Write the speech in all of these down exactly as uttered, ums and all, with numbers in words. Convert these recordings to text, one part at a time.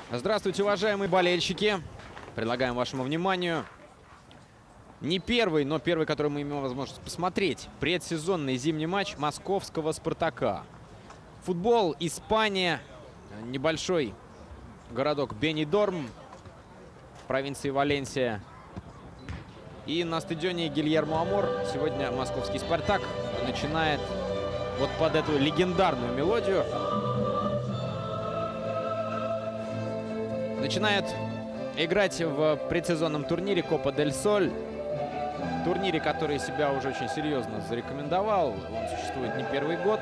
Здравствуйте, уважаемые болельщики. Предлагаем вашему вниманию не первый, но первый, который мы имеем возможность посмотреть. Предсезонный зимний матч московского «Спартака». Футбол, Испания, небольшой городок Бенидорм в провинции Валенсия. И на стадионе Гильермо Амор сегодня московский «Спартак» начинает вот под эту легендарную мелодию. Начинает играть в предсезонном турнире Копа дель Соль. Турнире, который себя уже очень серьезно зарекомендовал. Он существует не первый год.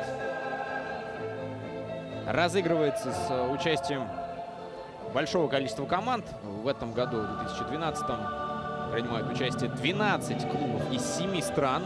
Разыгрывается с участием большого количества команд. В этом году, в две тысячи двенадцатом, принимают участие двенадцать клубов из семи стран.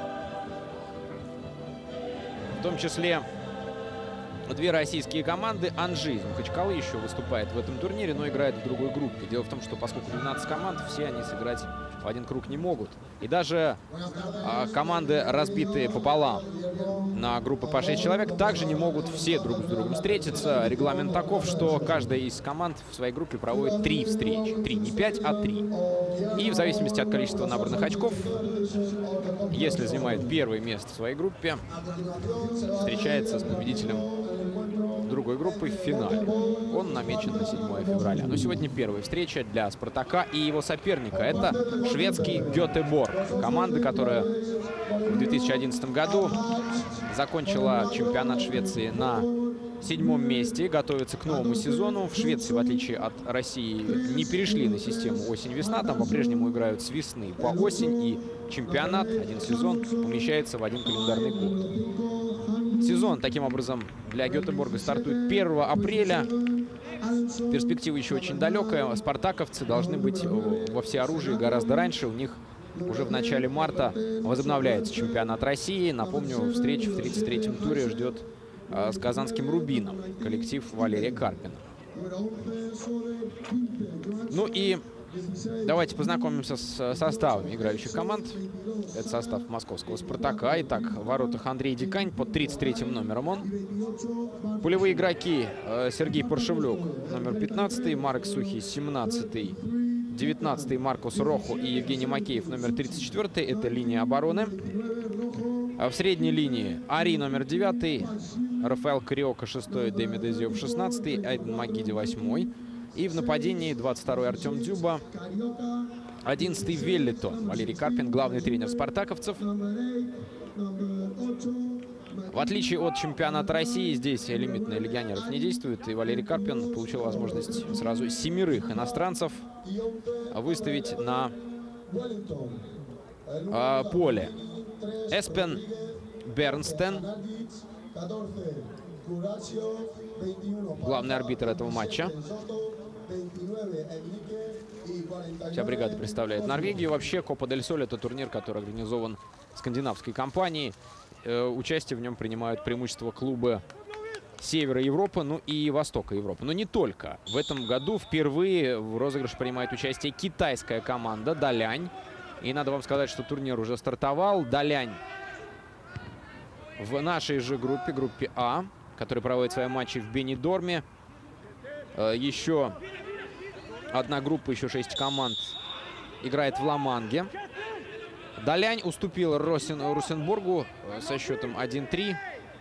В том числе две российские команды. Анжи из Махачкалы еще выступает в этом турнире, но играет в другой группе. Дело в том, что поскольку двенадцать команд, все они сыграть в один круг не могут. И даже а, команды, разбитые пополам на группы по шесть человек, также не могут все друг с другом встретиться. Регламент таков, что каждая из команд в своей группе проводит три встречи. Три, не пять, а три. И в зависимости от количества набранных очков, если занимает первое место в своей группе, встречается с победителем другой группы в финале. Он намечен на седьмое февраля. Но сегодня первая встреча для «Спартака» и его соперника. Это шведский Гетеборг. Команда, которая в две тысячи одиннадцатом году закончила чемпионат Швеции на седьмом месте. Готовится к новому сезону. В Швеции, в отличие от России, не перешли на систему осень-весна. Там по-прежнему играют с весны по осень. И чемпионат, один сезон, помещается в один календарный год. Сезон, таким образом, для Гетеборга стартует первого апреля. Перспектива еще очень далекая. Спартаковцы должны быть во всеоружии гораздо раньше. У них уже в начале марта возобновляется чемпионат России. Напомню, встреча в тридцать третьем туре ждет э, с казанским «Рубином» коллектив Валерия Карпина. Ну и давайте познакомимся с составами играющих команд. Это состав московского «Спартака». Итак, в воротах Андрей Дикань под тридцать третьим номером он. Полевые игроки: Сергей Паршевлюк, номер пятнадцатый, Марк Сухий, семнадцатый, девятнадцатый Маркус Роху и Евгений Макеев, номер тридцать четвёртый. Это линия обороны. А в средней линии Ари, номер девятый, Рафаэл Кариока, шестой, Дэми Дезиов, шестнадцатый, Айден Магиди, восьмой. И в нападении двадцать второй Артем Дзюба, одиннадцатый Веллитон. Валерий Карпин, главный тренер спартаковцев. В отличие от чемпионата России, здесь лимит на легионеров не действует. И Валерий Карпин получил возможность сразу семерых иностранцев выставить на э, поле. Эспен Бернстен, главный арбитр этого матча. Вся бригада представляет Норвегию. Вообще, Копа дель Соль — это турнир, который организован скандинавской компанией. Э, участие в нем принимают преимущество клубы Севера Европы, ну и Востока Европы. Но не только. В этом году впервые в розыгрыше принимает участие китайская команда Далянь. И надо вам сказать, что турнир уже стартовал. Далянь в нашей же группе, группе А, которая проводит свои матчи в Бенидорме. Э, еще одна группа, еще шесть команд играет в Ла-Манге. Далянь уступила Росен, Русенбургу со счетом один-три.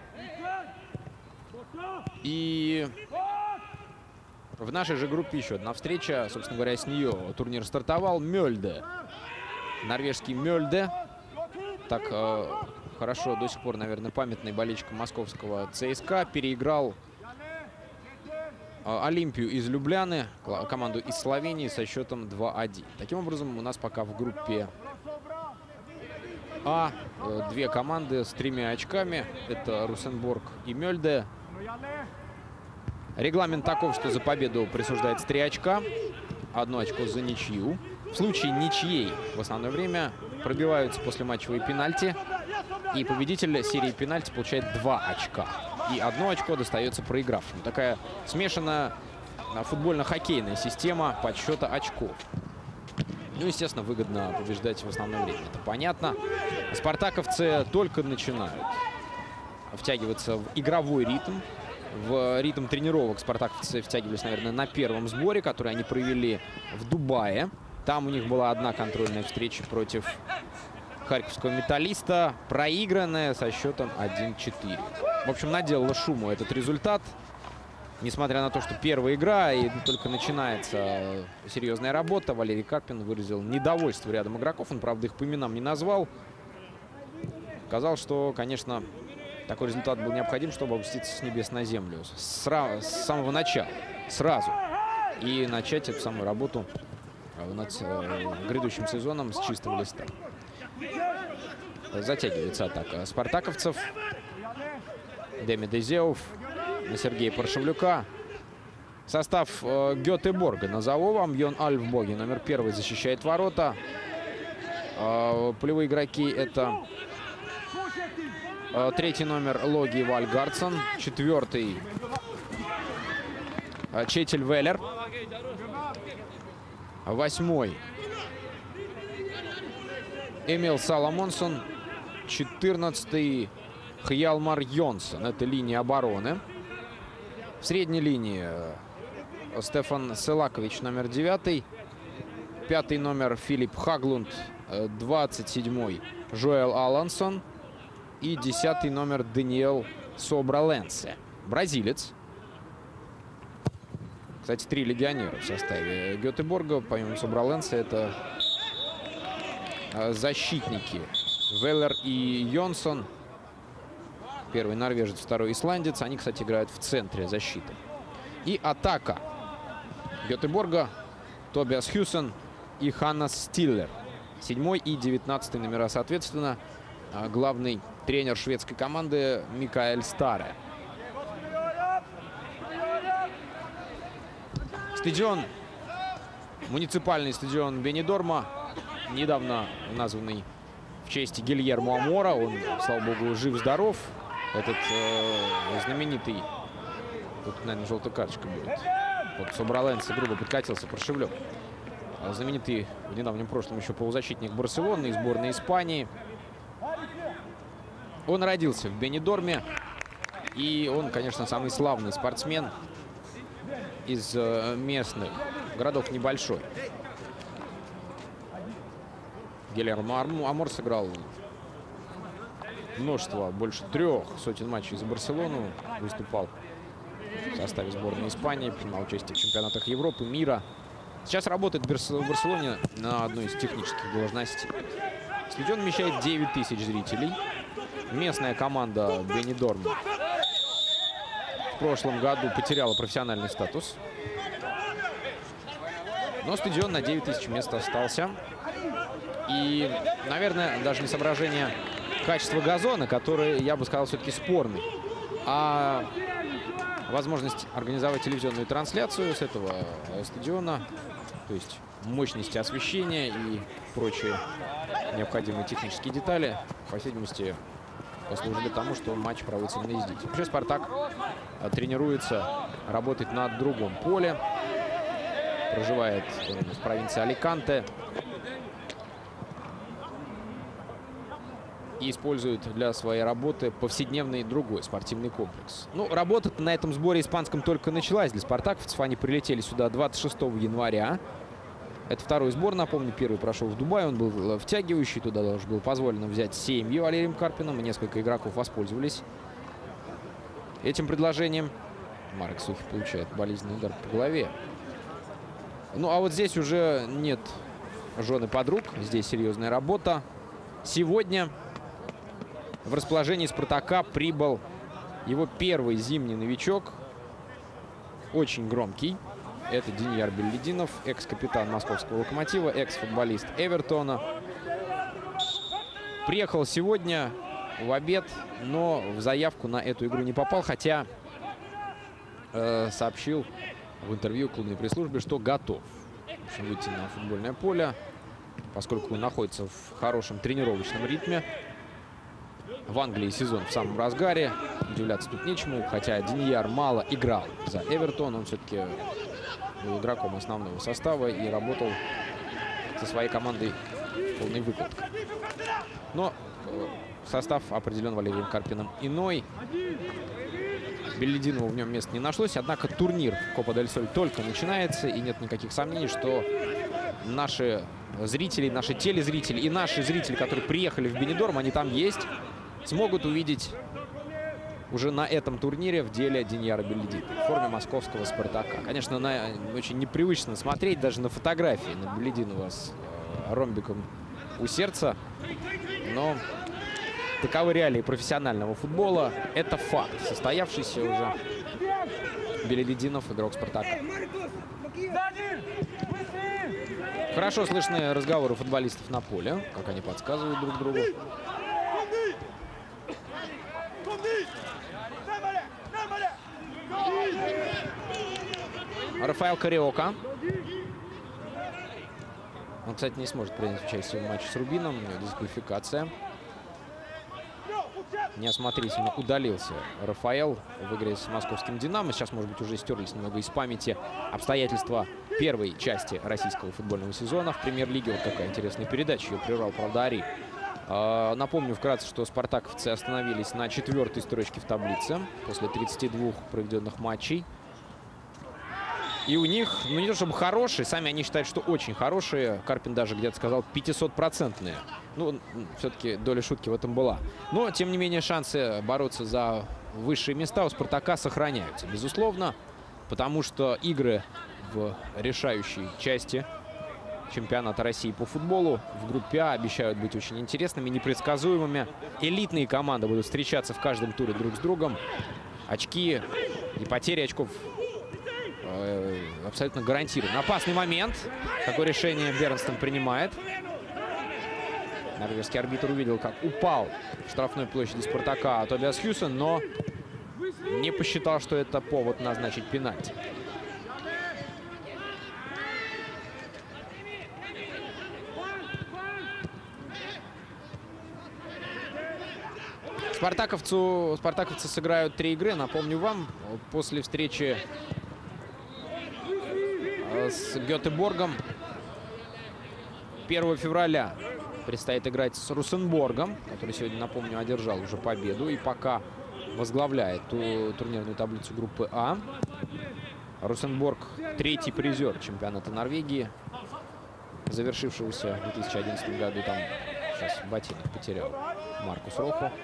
И в нашей же группе еще одна встреча. Собственно говоря, с нее турнир стартовал. Мёльде. Норвежский Мёльде. Так э, хорошо до сих пор, наверное, памятный болельщиком московского ЦСКА. Переиграл Олимпию из Любляны, команду из Словении, со счетом два-один. Таким образом, у нас пока в группе А две команды с тремя очками. Это Русенбург и Мёльде. Регламент таков, что за победу присуждается три очка. Одно очко за ничью. В случае ничьей в основное время пробиваются послематчевые пенальти. И победитель серии пенальти получает два очка. И одно очко достается проигравшему. Такая смешанная футбольно-хоккейная система подсчета очков. Ну, естественно, выгодно побеждать в основное время. Это понятно. Спартаковцы только начинают втягиваться в игровой ритм. В ритм тренировок спартаковцы втягивались, наверное, на первом сборе, который они провели в Дубае. Там у них была одна контрольная встреча против харьковского металлиста, проигранная со счетом один-четыре. В общем, наделала шуму этот результат. Несмотря на то, что первая игра и только начинается серьезная работа, Валерий Карпин выразил недовольство рядом игроков. Он, правда, их по именам не назвал. Сказал, что, конечно, такой результат был необходим, чтобы опуститься с небес на землю. С, с самого начала, сразу. И начать эту самую работу над э, грядущим сезоном с чистого листа. Затягивается атака спартаковцев. Деми Дезеов на Сергея Паршевлюка. Состав э, Гетеборга назову вам. Йон Альфбоги, номер первый, защищает ворота. Э, полевые игроки — это э, третий номер Логи Вальгардсон, четвертый э, Четель Веллер, восьмой Эмил Соломонсон, четырнадцатый Хьялмар Йонсон. Это линия обороны. В средней линии Стефан Селакович, номер девятый. Пятый номер Филипп Хаглунд. двадцать седьмой Жоэл Алансон. И десятый номер Даниэл Собраленсе. Бразилец. Кстати, три легионера в составе Гетеборга. Помимо Собраленсе, это защитники Веллер и Йонсон. Первый норвежец, второй исландец. Они, кстати, играют в центре защиты. И атака Гетеборга. Тобиас Хьюсен и Ханнас Стиллер. Седьмой и девятнадцатый номера, соответственно. Главный тренер шведской команды Микаэль Старе. Стадион, муниципальный стадион Бенидорма, недавно названный в честь Гильермо Амора. Он, слава богу, жив-здоров. Этот э, знаменитый... Тут, наверное, желтая карточка будет. Вот Собраленсе грубо подкатился, Паршевлюк. Знаменитый в недавнем прошлом еще полузащитник Барселоны и сборной Испании. Он родился в Бенидорме. И он, конечно, самый славный спортсмен из э, местных городов небольшой. Гильермо Амор сыграл множество, больше трех сотен матчей за Барселону. Выступал в составе сборной Испании, принимал участие в чемпионатах Европы, мира. Сейчас работает в Барселоне на одной из технических должностей. Стадион вмещает девять тысяч зрителей. Местная команда Бенидорм в прошлом году потеряла профессиональный статус. Но стадион на девять тысяч мест остался. И, наверное, даже не соображение качества газона, который, я бы сказал, все-таки спорный, а возможность организовать телевизионную трансляцию с этого стадиона, то есть мощности освещения и прочие необходимые технические детали, по всей видимости, послужили тому, что матч проводится именно здесь. Вообще «Спартак» тренируется, работает на другом поле, проживает в провинции Аликанте и использует для своей работы повседневный другой спортивный комплекс. Ну, работа на этом сборе испанском только началась для спартаковцев. Они прилетели сюда двадцать шестого января. Это второй сбор, напомню, первый прошел в Дубае. Он был втягивающий, туда даже было позволено взять семьи Валерием Карпином. И несколько игроков воспользовались этим предложением. Марк Сухий получает болезненный удар по голове. Ну, а вот здесь уже нет жен и подруг. Здесь серьезная работа. Сегодня в расположении «Спартака» прибыл его первый зимний новичок. Очень громкий. Это Деньяр Беллидинов, экс-капитан московского «Локомотива», экс-футболист Эвертона. Приехал сегодня в обед, но в заявку на эту игру не попал, хотя э, сообщил в интервью клубной пресс-службе, что готов в общем, выйти на футбольное поле, поскольку он находится в хорошем тренировочном ритме. В Англии сезон в самом разгаре. Удивляться тут нечему. Хотя Деньяр мало играл за Эвертон. Он все-таки был игроком основного состава и работал со своей командой в полной выкладке. Но состав определен Валерием Карпином иной. Белединову в нем места не нашлось. Однако турнир Копа дель Соль только начинается, и нет никаких сомнений, что наши зрители, наши телезрители и наши зрители, которые приехали в Бенидорм, они там есть, смогут увидеть уже на этом турнире в деле Деньяра Белединова в форме московского «Спартака». Конечно, на, очень непривычно смотреть даже на фотографии на Белединова с э, ромбиком у сердца, но таковы реалии профессионального футбола. Это факт, состоявшийся уже. Белединов, игрок «Спартака». Хорошо слышны разговоры футболистов на поле, как они подсказывают друг другу. Рафаэл Кариока. Он, кстати, не сможет принять участие в матче с Рубином. У него дисквалификация. Неосмотрительно удалился Рафаэл в игре с московским «Динамо». Сейчас, может быть, уже стерлись немного из памяти обстоятельства первой части российского футбольного сезона в премьер-лиге. Вот какая интересная передача. Ее прервал, правда, Ари. А, напомню вкратце, что спартаковцы остановились на четвертой строчке в таблице после тридцати двух проведенных матчей. И у них, ну не то чтобы хорошие, сами они считают, что очень хорошие. Карпин даже где-то сказал пятисотпроцентные. Ну, все-таки доля шутки в этом была. Но, тем не менее, шансы бороться за высшие места у «Спартака» сохраняются, безусловно. Потому что игры в решающей части чемпионата России по футболу в группе А обещают быть очень интересными, непредсказуемыми. Элитные команды будут встречаться в каждом туре друг с другом. Очки и потери очков абсолютно гарантирован. Опасный момент. Какое решение Бернстон принимает. Норвежский арбитр увидел, как упал в штрафной площади «Спартака» Тобиас Хьюсон, но не посчитал, что это повод назначить пенальти. Спартаковцу, спартаковцы сыграют три игры. Напомню вам, после встречи с Гетеборгом первого февраля предстоит играть с Русенборгом, который сегодня, напомню, одержал уже победу и пока возглавляет ту турнирную таблицу группы А. Русенборг — третий призер чемпионата Норвегии, завершившегося в две тысячи одиннадцатом году. Там сейчас ботинок потерял Маркус Рохо.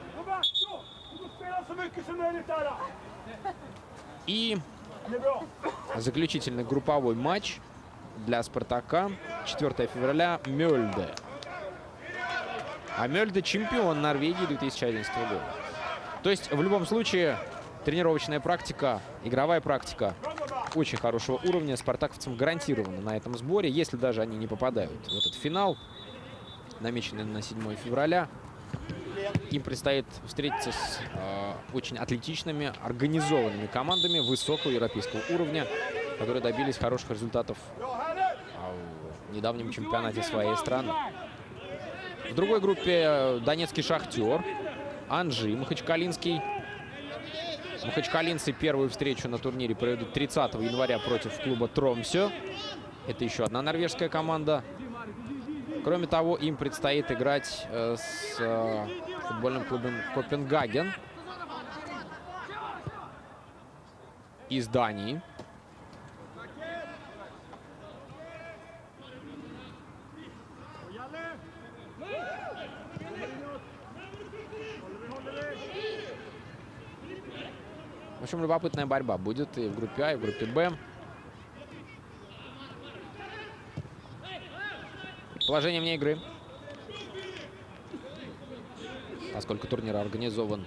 И заключительный групповой матч для «Спартака». четвёртого февраля Мёльде. А Мёльде — чемпион Норвегии две тысячи одиннадцатого года. То есть в любом случае тренировочная практика, игровая практика очень хорошего уровня спартаковцам гарантирована на этом сборе. Если даже они не попадают в этот финал, намеченный на седьмое февраля, им предстоит встретиться с э, очень атлетичными, организованными командами высокого европейского уровня, которые добились хороших результатов в недавнем чемпионате своей страны. В другой группе донецкий «Шахтер», Анжи, Махачкалинский. Махачкалинцы первую встречу на турнире проведут тридцатого января против клуба Тромсё. Это еще одна норвежская команда. Кроме того, им предстоит играть э, с э, футбольным клубом Копенгаген из Дании. В общем, любопытная борьба будет и в группе А, и в группе Б. Положение вне игры. Поскольку турнир организован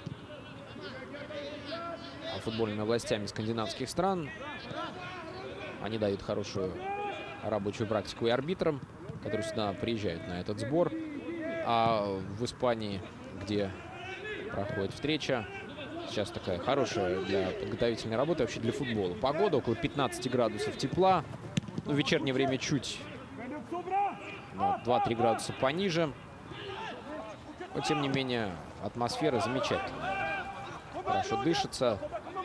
футбольными властями скандинавских стран, они дают хорошую рабочую практику и арбитрам, которые сюда приезжают на этот сбор. А в Испании, где проходит встреча, сейчас такая хорошая для подготовительной работы, вообще для футбола. Погода около пятнадцати градусов тепла. Ну, в вечернее время чуть два-три градуса пониже. Но, тем не менее, атмосфера замечательная. Хорошо дышится.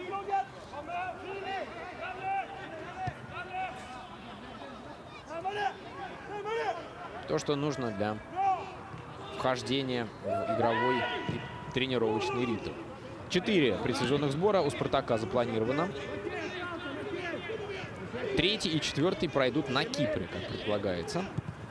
То, что нужно для вхождения в игровой и тренировочный ритм. Четыре предсезонных сбора у «Спартака» запланировано. Третий и четвертый пройдут на Кипре, как предполагается.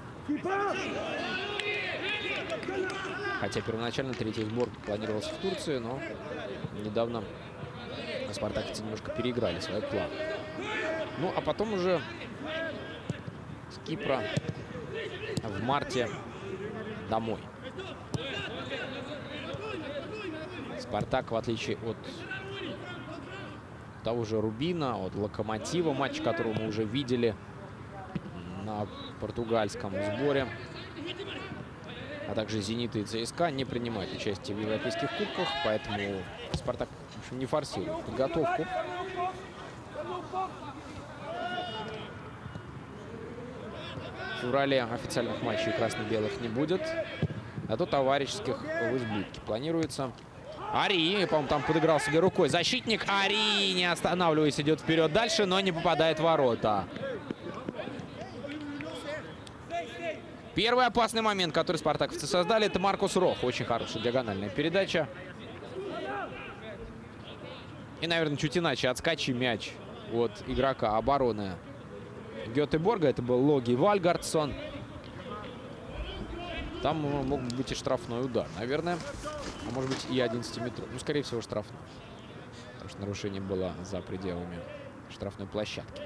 Хотя первоначально третий сбор планировался в Турции, но недавно спартаковцы немножко переиграли свой план. Ну, а потом уже с Кипра в марте домой. «Спартак», в отличие от того же «Рубина», от «Локомотива», матч которого мы уже видели на португальском сборе, а также «Зенита» и ЦСКА, не принимают участие в европейских кубках, поэтому «Спартак», в общем, не форсирует подготовку. В феврале официальных матчей красно-белых не будет, а то товарищеских в избытке планируется. Ари, по-моему, там подыграл себе рукой защитник. Ари, не останавливаясь, идет вперед дальше, но не попадает в ворота. Первый опасный момент, который спартаковцы создали, это Маркус Рох. Очень хорошая диагональная передача. И, наверное, чуть иначе отскочи мяч от игрока обороны Гетеборга. Это был Логи Вальгардсон. Там мог быть и штрафной удар, наверное. А может быть и одиннадцатиметровый. Ну, скорее всего, штрафной. Потому что нарушение было за пределами штрафной площадки.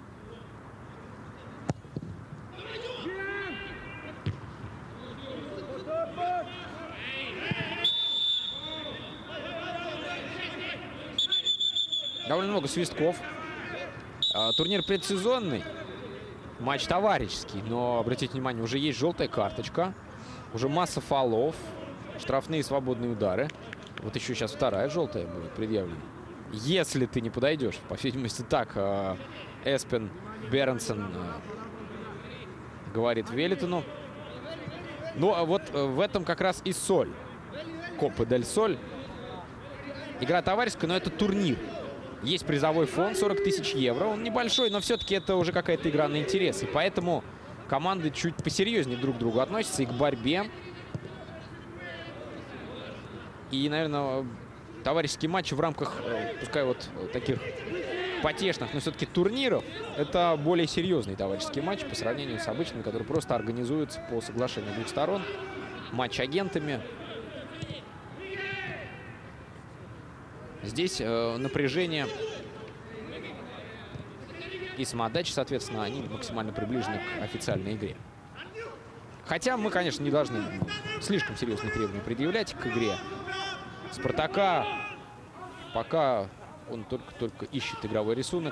Довольно много свистков. Турнир предсезонный. Матч товарищеский. Но, обратите внимание, уже есть желтая карточка. Уже масса фолов. Штрафные свободные удары. Вот еще сейчас вторая желтая будет предъявлена. Если ты не подойдешь. По всей видимости, так э, Эспен Беренсен э, говорит Велитону. Ну, а вот э, в этом как раз и соль. Копа дель Соль. Игра товарищеская, но это турнир. Есть призовой фонд сорок тысяч евро. Он небольшой, но все-таки это уже какая-то игра на интересы. Поэтому команды чуть посерьезнее друг к другу относятся и к борьбе. И, наверное, товарищеские матчи в рамках, пускай вот таких потешных, но все-таки турниров, это более серьезный товарищеский матч по сравнению с обычными, которые просто организуются по соглашению двух сторон. Матч агентами. Здесь э, напряжение и самоотдача, соответственно, они максимально приближены к официальной игре. Хотя мы, конечно, не должны слишком серьезные требования предъявлять к игре «Спартака». Пока он только-только ищет игровой рисунок.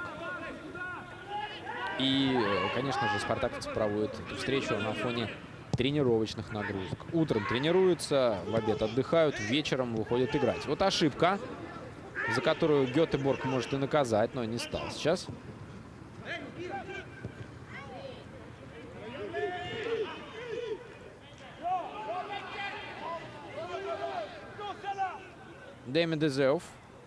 И, конечно же, спартаковцы проводят эту встречу на фоне тренировочных нагрузок. Утром тренируются, в обед отдыхают, вечером выходят играть. Вот ошибка, за которую Гетеборг может и наказать, но не стал сейчас. Деми Дезеов.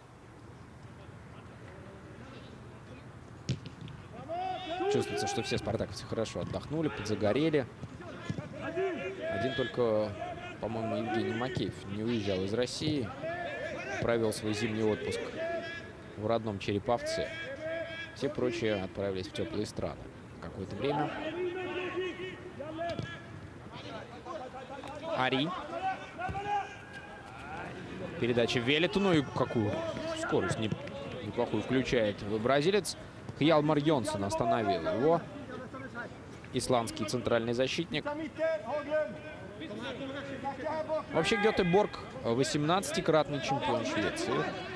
Чувствуется, что все спартаковцы хорошо отдохнули, подзагорели. Один только, по-моему, Евгений Макеев не уезжал из России. Провел свой зимний отпуск в родном Череповце. Все прочие отправились в теплые страны на какое-то время. Ари. Передача Велиту. Ну и какую скорость неплохую включает бразилец. Хьялмар Йонсон остановил его. Исландский центральный защитник. Вообще Гетеборг восемнадцатикратный чемпион Швеции.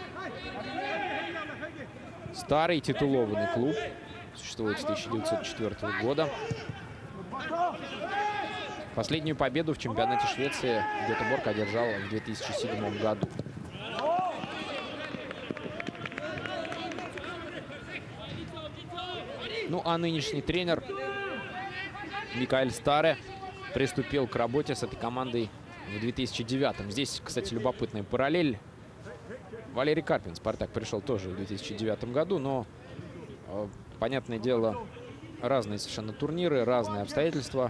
Старый титулованный клуб. Существует с тысяча девятьсот четвёртого года. Последнюю победу в чемпионате Швеции Гетеборг одержал в две тысячи седьмом году. Ну а нынешний тренер Микаэль Старе приступил к работе с этой командой в две тысячи девятом. Здесь, кстати, любопытная параллель. Валерий Карпин, Спартак, пришел тоже в две тысячи девятом году, но, понятное дело, разные совершенно турниры, разные обстоятельства.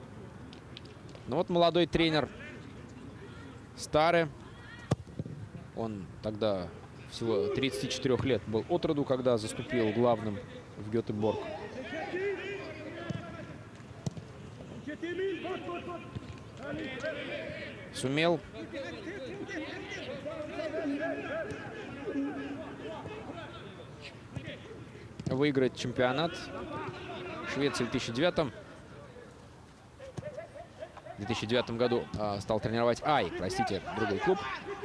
Но вот молодой тренер Старе, Он тогда всего тридцати четырёх лет был от роду, когда заступил главным в Гетеборг. Сумел выиграть чемпионат Швеции в две тысячи девятом. В две тысячи девятом году а, стал тренировать Ай, простите, другой клуб.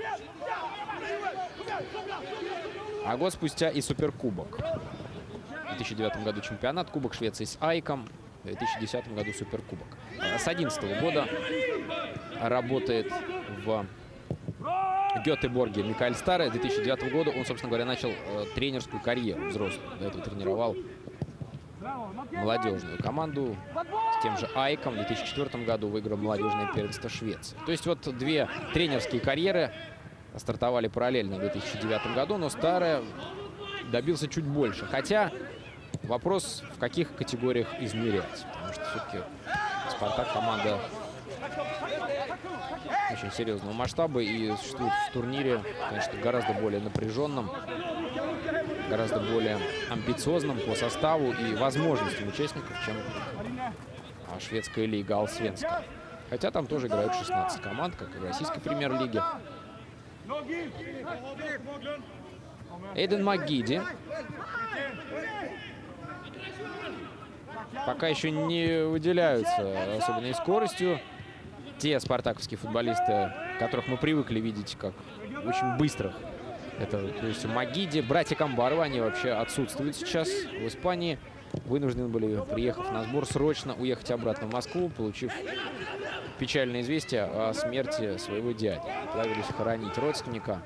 А год спустя и суперкубок. В две тысячи девятом году чемпионат, кубок Швеции с Айком. В две тысячи десятом году суперкубок. С две тысячи одиннадцатого года работает в Гетеборге Микаэль Старе. С две тысячи девятого года он, собственно говоря, начал э, тренерскую карьеру взрослую. До этого тренировал молодежную команду с тем же Айком. В две тысячи четвёртом году выиграл молодежное первенство Швеции. То есть вот две тренерские карьеры стартовали параллельно в две тысячи девятом году, но Старе добился чуть больше. Хотя вопрос, в каких категориях измерять. Потому что все-таки Спартак команда очень серьезного масштаба и существует в турнире, конечно, гораздо более напряженном, гораздо более амбициозным по составу и возможностям участников, чем шведская лига Allsvenskan. Хотя там тоже играют шестнадцать команд, как и в российской премьер-лиге. Эйден Магиди пока еще не выделяются особенной скоростью. Те спартаковские футболисты, которых мы привыкли видеть как очень быстрых, это, то есть Магиди, братья Камбаровы, они вообще отсутствуют сейчас в Испании. Вынуждены были, приехав на сбор, срочно уехать обратно в Москву, получив печальное известие о смерти своего дяди. Отправились хоронить родственника.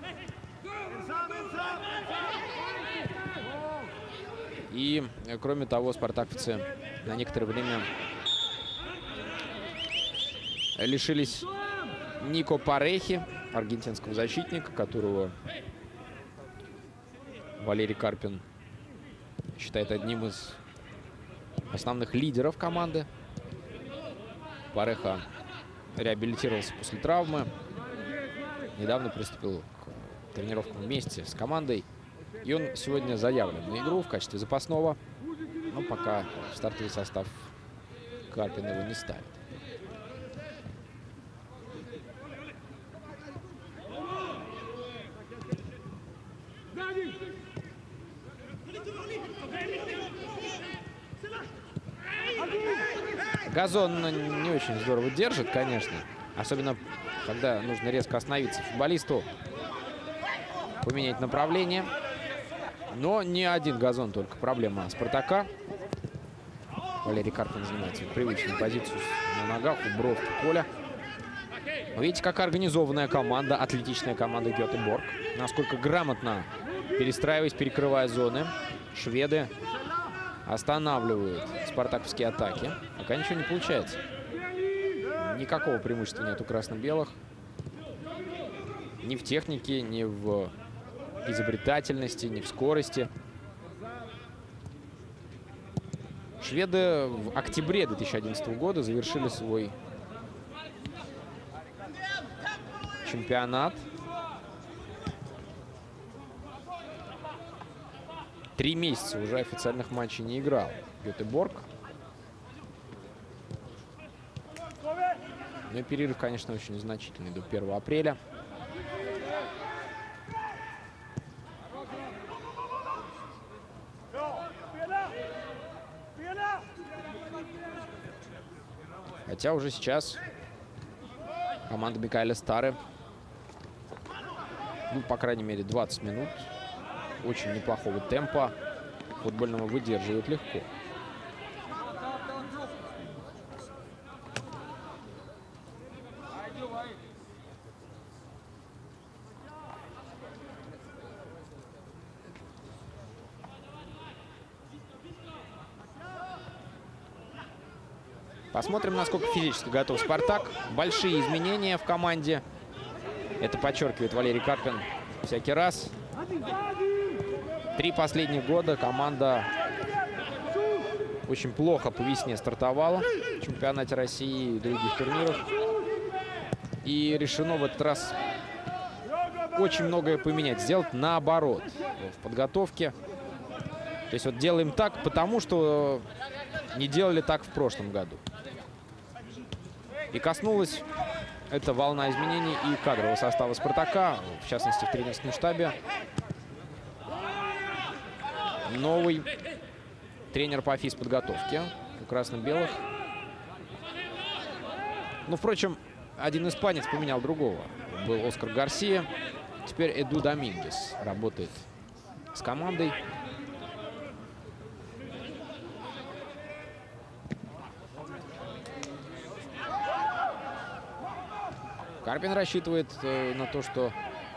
И, кроме того, спартаковцы на некоторое время лишились Нико Парехи, аргентинского защитника, которого Валерий Карпин считает одним из основных лидеров команды. Пареха реабилитировался после травмы. Недавно приступил к тренировкам вместе с командой. И он сегодня заявлен на игру в качестве запасного. Но пока в стартовый состав Карпин его не ставит. Газон не очень здорово держит, конечно. Особенно, когда нужно резко остановиться футболисту, поменять направление. Но не один газон только проблема Спартака. Валерий Карпин занимает свою привычную позицию на ногах у бровки поля. Но видите, какая организованная команда, атлетичная команда Гетеборг. Насколько грамотно, перестраиваясь, перекрывая зоны, шведы останавливают спартаковские атаки. Пока ничего не получается. Никакого преимущества нет у красно-белых. Ни в технике, ни в изобретательности, ни в скорости. Шведы в октябре две тысячи одиннадцатого года завершили свой чемпионат. Три месяца уже официальных матчей не играл Гетеборг. Но перерыв, конечно, очень значительный до первого апреля. Хотя уже сейчас команда Микаэля Старе, ну, по крайней мере, двадцать минут очень неплохого темпа футбольного выдерживает легко. Посмотрим, насколько физически готов Спартак. Большие изменения в команде. Это подчеркивает Валерий Карпин всякий раз. Три последних года команда очень плохо по весне стартовала в чемпионате России и других турнирах. И решено в этот раз очень многое поменять, сделать наоборот в подготовке. То есть вот делаем так, потому что не делали так в прошлом году. И коснулась эта волна изменений и кадрового состава «Спартака», в частности в тренерском штабе. Новый тренер по физподготовке у красно-белых. Ну, впрочем, один испанец поменял другого. Был Оскар Гарсия. Теперь Эду Домингес работает с командой. Карпин рассчитывает э, на то, что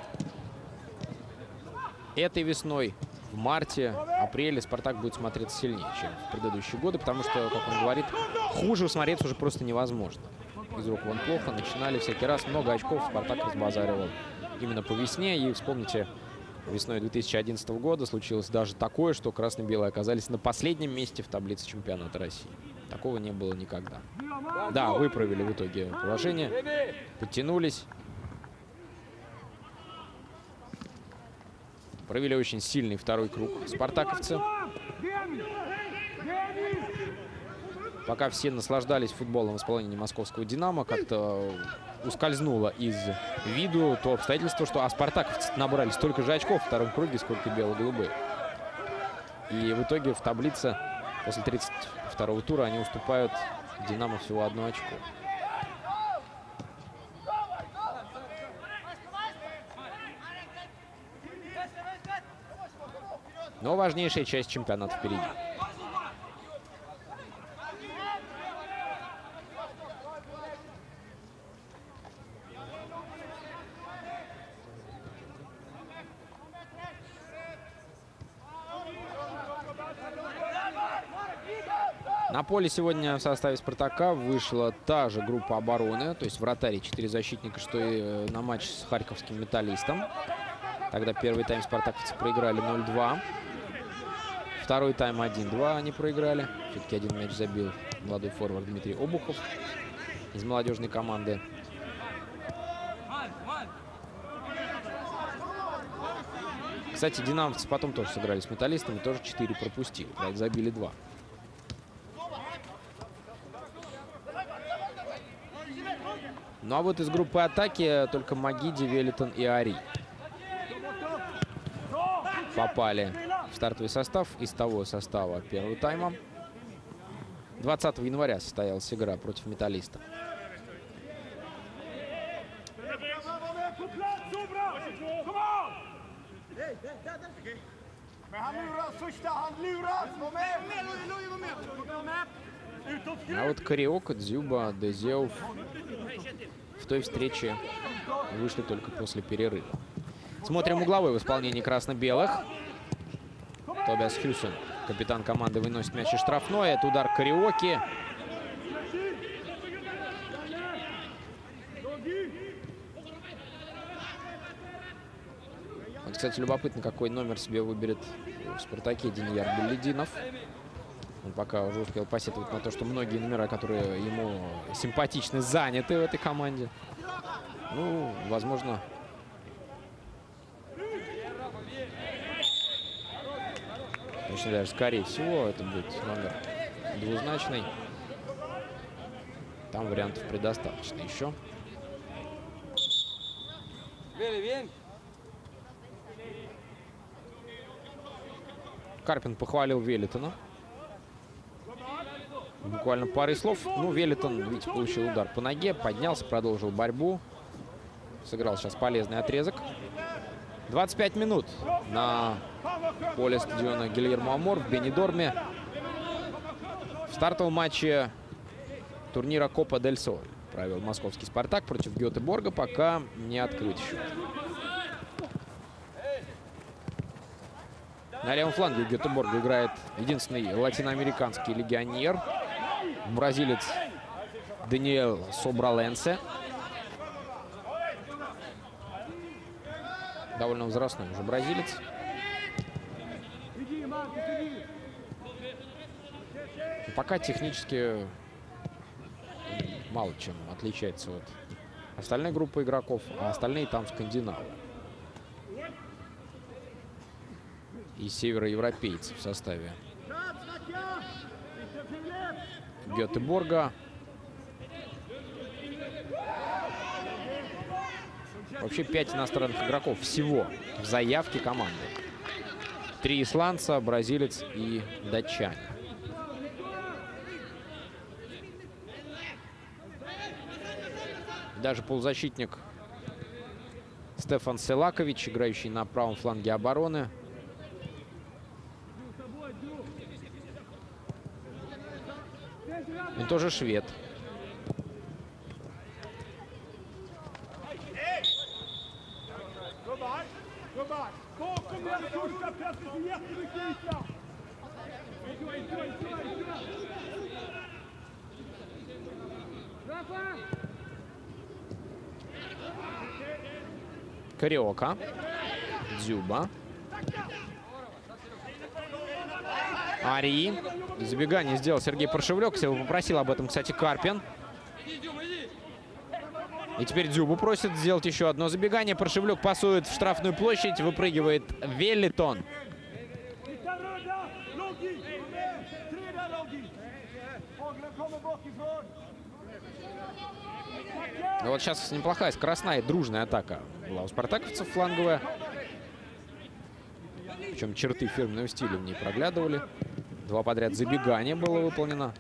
этой весной, в марте, апреле «Спартак» будет смотреться сильнее, чем в предыдущие годы, потому что, как он говорит, хуже смотреться уже просто невозможно. Из рук вон плохо, начинали всякий раз, много очков «Спартак» разбазаривал именно по весне. И вспомните, весной две тысячи одиннадцатого года случилось даже такое, что красно-белые оказались на последнем месте в таблице чемпионата России. Такого не было никогда. Да, выправили в итоге положение, подтянулись. Провели очень сильный второй круг спартаковцы. Пока все наслаждались футболом в исполнении московского «Динамо», как-то ускользнуло из виду то обстоятельство, что а спартаковцы набрали столько же очков в втором круге, сколько и бело-голубые. И в итоге в таблице после тридцать второго тура они уступают «Динамо» всего одно очко. Но важнейшая часть чемпионата впереди. На поле сегодня в составе «Спартака» вышла та же группа обороны, то есть вратарь и четыре защитника, что и на матч с харьковским «Металлистом». Тогда первый тайм спартаковцы проиграли ноль два. Второй тайм один-два они проиграли. Все-таки один мяч забил молодой форвард Дмитрий Обухов из молодежной команды. Кстати, динамовцы потом тоже сыграли с «Металлистами», тоже четыре пропустили, правда, забили два. Ну а вот из группы атаки только Магиди, Велитон и Ари попали в стартовый состав из того состава первого тайма. двадцатого января состоялась игра против «Металлиста». А вот Кариока, Дзюба, Дезеуф в той встрече вышли только после перерыва. Смотрим угловой в исполнении красно-белых. Тобиас Хюсен, капитан команды, выносит мяч из штрафной. Это удар Кариоки. Вот, кстати, любопытно, какой номер себе выберет в «Спартаке» Денияр Беллидинов. Он пока уже успел посетовать на то, что многие номера, которые ему симпатичны, заняты в этой команде. Ну, возможно, точнее даже, скорее всего, это будет номер двузначный. Там вариантов предостаточно еще. Карпин похвалил Велитона. Буквально парой слов. Ну, Велитон, видите, получил удар по ноге, поднялся, продолжил борьбу. Сыграл сейчас полезный отрезок. двадцать пять минут на поле стадиона Гильермо Амор в Бенидорме. В стартовом матче турнира Копа дель Соль провел московский «Спартак» против Гетеборга. Пока не открыт счет. На левом фланге у Гетеборга играет единственный латиноамериканский легионер. Бразилец Даниэл Собраленсе. Довольно возрастной уже бразилец. Пока технически мало чем отличается от остальной группы игроков, а остальные там скандинавы. и североевропейцы в составе Гетеборга. Вообще пять иностранных игроков всего в заявке команды. Три исландца, бразилец и датчане. Даже полузащитник Стефан Селакович, играющий на правом фланге обороны. Он тоже швед. Кариока, Дзюба, Ари. Забегание сделал Сергей Паршевлёк. Его попросил об этом, кстати, Карпин. И теперь Дзюбу просит сделать еще одно забегание. Паршевлёк пасует в штрафную площадь. Выпрыгивает Веллитон. Ну вот сейчас неплохая скоростная и дружная атака была у спартаковцев фланговая. Причем черты фирменного стиля в ней проглядывали. Два подряд забегания было выполнено.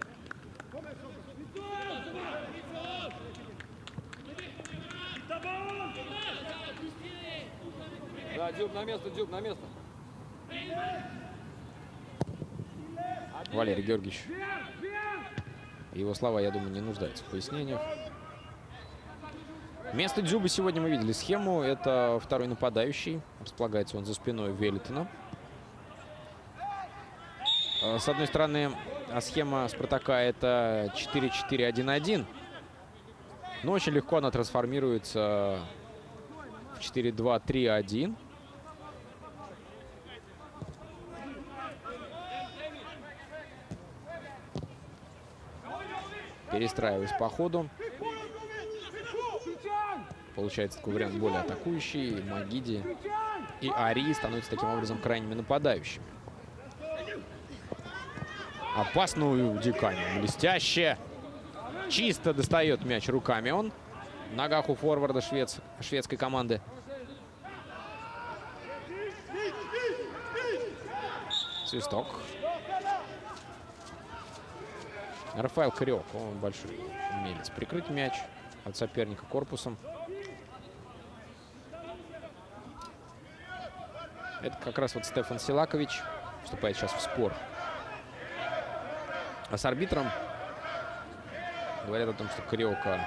Да, Дзюб на место, Дзюб на место. Валерий Георгиевич. Его слова, я думаю, не нуждаются в пояснениях. Вместо Дзюбы сегодня мы видели схему. Это второй нападающий. Располагается он за спиной Веллитона. С одной стороны, схема Спартака — это четыре четыре один один. Но очень легко она трансформируется в четыре два три один. Перестраиваясь по ходу. Получается такой вариант более атакующий. Магиди и Ари становятся таким образом крайними нападающими. Опасную Дикани. Блестяще. Чисто достает мяч руками он. В ногах у форварда швец, шведской команды. Свисток. Рафаэл Кариок. Он большой умелец прикрыть мяч от соперника корпусом. Это как раз вот Стефан Селакович вступает сейчас в спор. А с арбитром говорят о том, что Кариока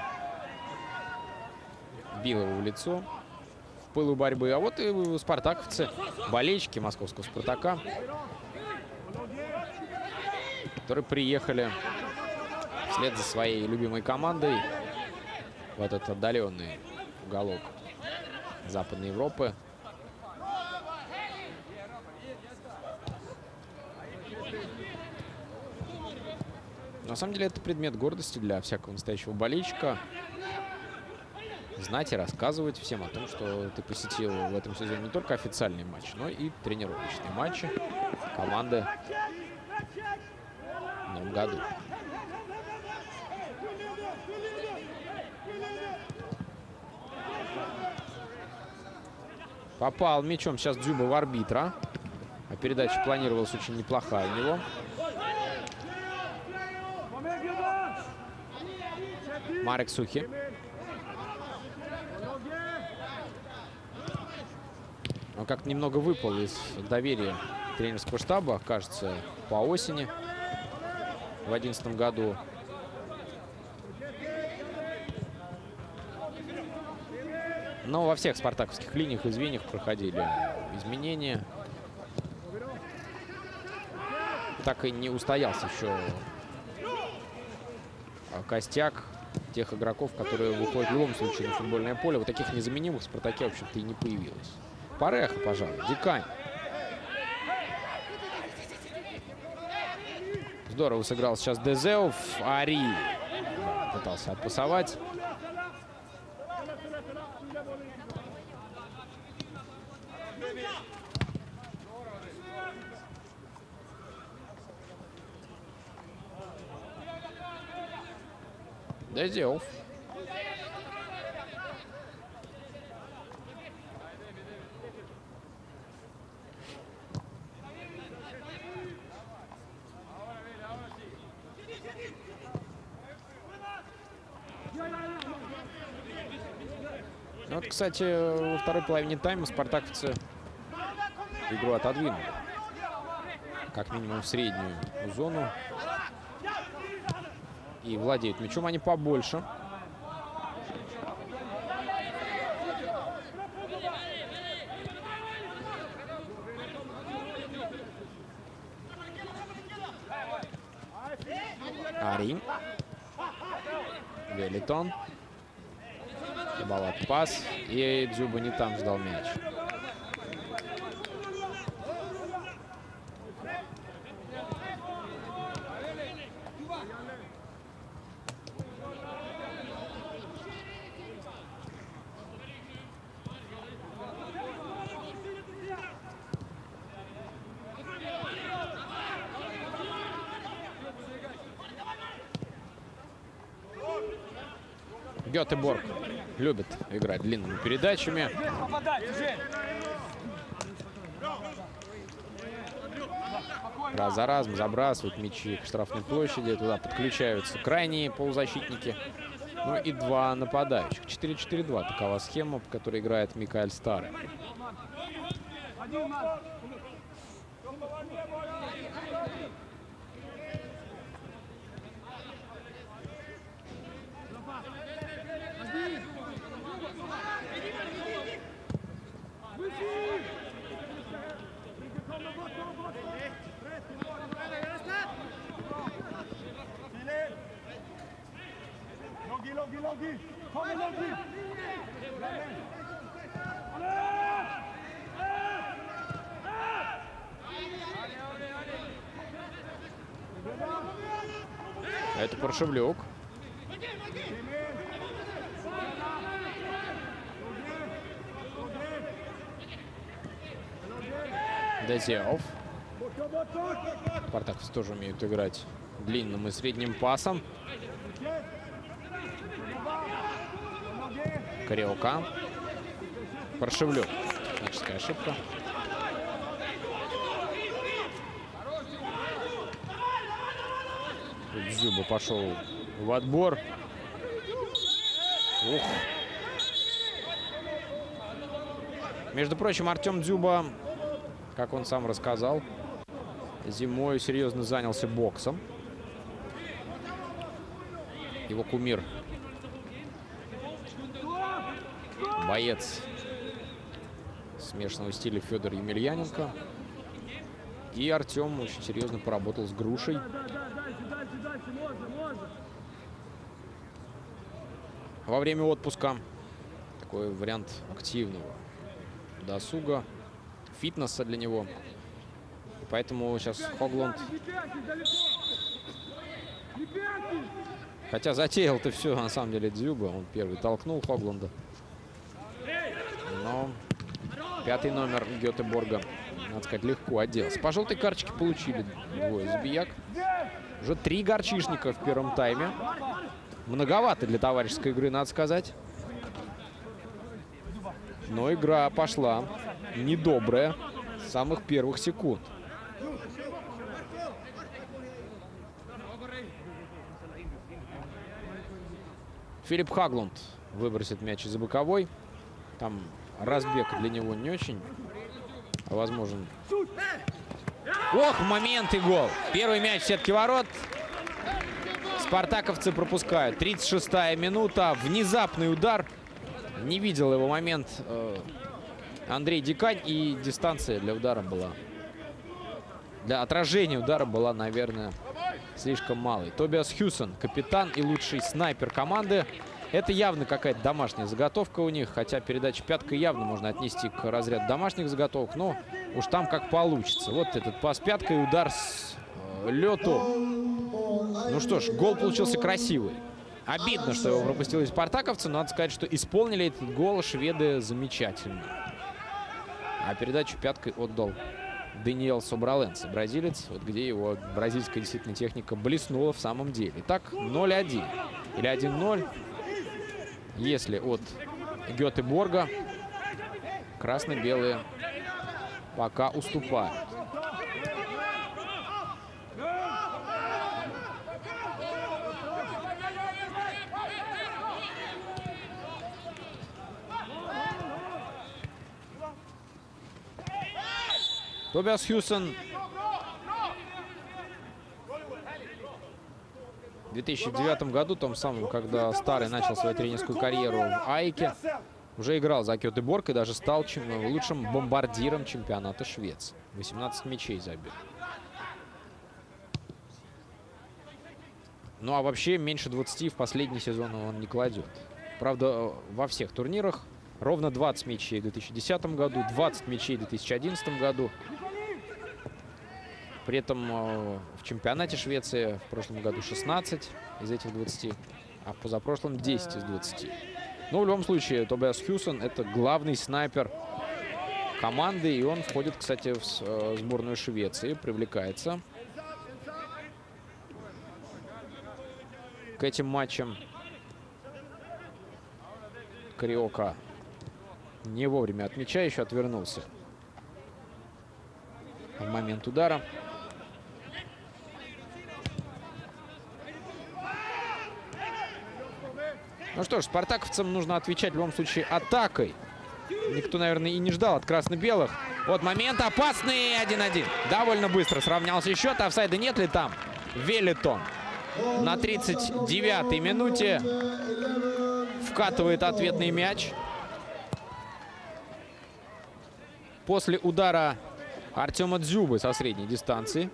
бил его в лицо в пылу борьбы. А вот и спартаковцы, болельщики московского «Спартака», которые приехали вслед за своей любимой командой в этот отдаленный уголок Западной Европы. На самом деле это предмет гордости для всякого настоящего болельщика. Знать и рассказывать всем о том, что ты посетил в этом сезоне не только официальный матч, но и тренировочные матчи команды в новом году. Попал мячом сейчас Дзюба в арбитра. А передача планировалась очень неплохая у него. Марек Сухи. Он как-то немного выпал из доверия тренерского штаба, кажется, по осени в две тысячи одиннадцатом году. Но во всех спартаковских линиях и звеньях проходили изменения. Так и не устоялся еще костяк тех игроков, которые выходят в любом случае на футбольное поле. Вот таких незаменимых в «Спартаке», в общем-то, и не появилось. Пареха, пожалуй, Дикань. Здорово сыграл сейчас Дезеов. Ари пытался отпасовать. Дезиов. Вот, кстати, во второй половине тайма спартаковцы игру отодвинули. Как минимум в среднюю зону. И владеют мячом они побольше. Ари. Велитон. Балат пас. И Дзюба не там ждал мяч. Гетеборг любит играть длинными передачами. Раз за разом забрасывают мячи к штрафной площади. Туда подключаются крайние полузащитники. Ну и два нападающих. четыре четыре два. Такова схема, по которой играет Микаэль Старый. Это Паршевлюк. Дезиов. Спартаковцы тоже умеют играть длинным и средним пасом. Кариока. Паршевлюк. Техническая ошибка. Дзюба пошел в отбор. Ух. Между прочим, Артем Дзюба, как он сам рассказал, зимой серьезно занялся боксом. Его кумир, боец смешанного стиля Федор Емельяненко. И Артем очень серьезно поработал с грушей. Во время отпуска такой вариант активного досуга, фитнеса для него. И поэтому сейчас Хоглунд, хотя затеял-то все на самом деле Дзюба, он первый толкнул Хоглунда. Но пятый номер Гетеборга, надо сказать, легко отделался. По желтой карточке получили двое забияк. Уже три горчишника в первом тайме. Многовато для товарищеской игры, надо сказать. Но игра пошла недобрая с самых первых секунд. Филипп Хаглунд выбросит мяч из-за боковой. Там разбег для него не очень возможен. Ох, момент и гол. Первый мяч в сетке ворот. Спартаковцы пропускают. тридцать шестая минута. Внезапный удар. Не видел его момент э, Андрей Дикань. И дистанция для удара была... Для отражения удара была, наверное, слишком малой. Тобиас Хьюсон, капитан и лучший снайпер команды. Это явно какая-то домашняя заготовка у них. Хотя передача пяткой явно можно отнести к разряду домашних заготовок. Но уж там как получится. Вот этот пас пяткой, удар с э, лету. Ну что ж, гол получился красивый. Обидно, что его пропустили спартаковцы, но надо сказать, что исполнили этот гол шведы замечательно. А передачу пяткой отдал Даниэл Собраленце, бразилец, вот где его бразильская действительно техника блеснула в самом деле. Итак, ноль один или один ноль, если от Гетеборга красно-белые пока уступают. Тобиас Хьюсон в две тысячи девятом году, том самом, когда Старый начал свою тренерскую карьеру в Айке, уже играл за Гетеборг и даже стал чем, лучшим бомбардиром чемпионата Швеции. восемнадцать мячей забил. Ну а вообще меньше двадцати в последний сезон он не кладет. Правда, во всех турнирах ровно двадцать мячей в две тысячи десятом году, двадцать мячей в две тысячи одиннадцатом году. При этом э, в чемпионате Швеции в прошлом году шестнадцать из этих двадцати, а в позапрошлом десять из двадцати. Но в любом случае Тобиас Хьюсон — это главный снайпер команды, и он входит, кстати, в э, сборную Швеции, привлекается к этим матчам. Кариока не вовремя от мяча еще отвернулся в момент удара. Ну что ж, спартаковцам нужно отвечать в любом случае атакой. Никто, наверное, и не ждал от красно-белых. Вот момент опасный, один один. Довольно быстро сравнялся счет. Офсайда нет ли там? Велитон на тридцать девятой минуте вкатывает ответный мяч. После удара Артема Дзюбы со средней дистанции.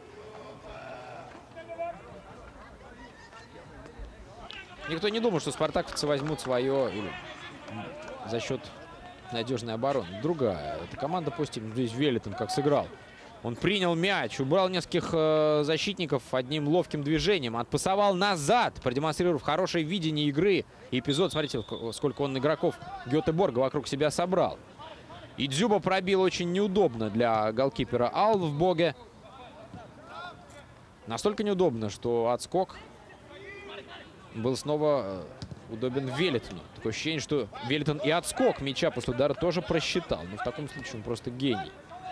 Никто не думал, что спартаковцы возьмут свое или за счет надежной обороны. Другая. Эта команда, пусть здесь Велитон как сыграл. Он принял мяч, убрал нескольких э, защитников одним ловким движением, отпасовал назад, продемонстрировав хорошее видение игры. И эпизод, смотрите, сколько он игроков Гетеборга вокруг себя собрал. И Дзюба пробил очень неудобно для голкипера Алвбоге. Настолько неудобно, что отскок был снова удобен Велитону. Такое ощущение, что Велитон и отскок мяча после удара тоже просчитал. Но в таком случае он просто гений.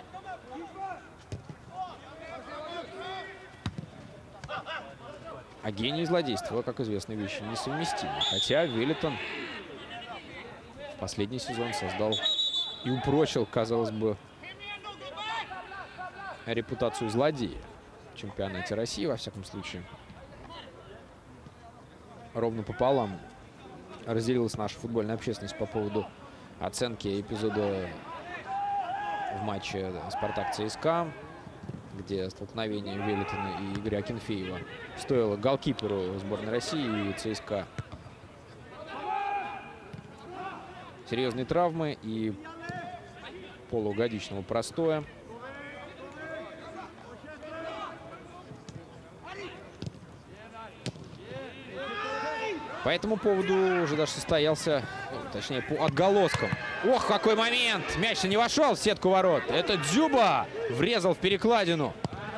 А гений и злодейство, как известно, вещи несовместимы. Хотя Велитон в последний сезон создал и упрочил, казалось бы, репутацию злодея в чемпионате России, во всяком случае. Ровно пополам разделилась наша футбольная общественность по поводу оценки эпизода в матче «Спартак-ЦСКА», где столкновение Велитона и Игоря Акинфеева стоило голкиперу сборной России и ЦСКА серьезные травмы и полугодичного простоя. По этому поводу уже даже состоялся, ну, точнее, по отголоскам. Ох, какой момент! Мяч-то не вошел в сетку ворот. Это Дзюба врезал в перекладину.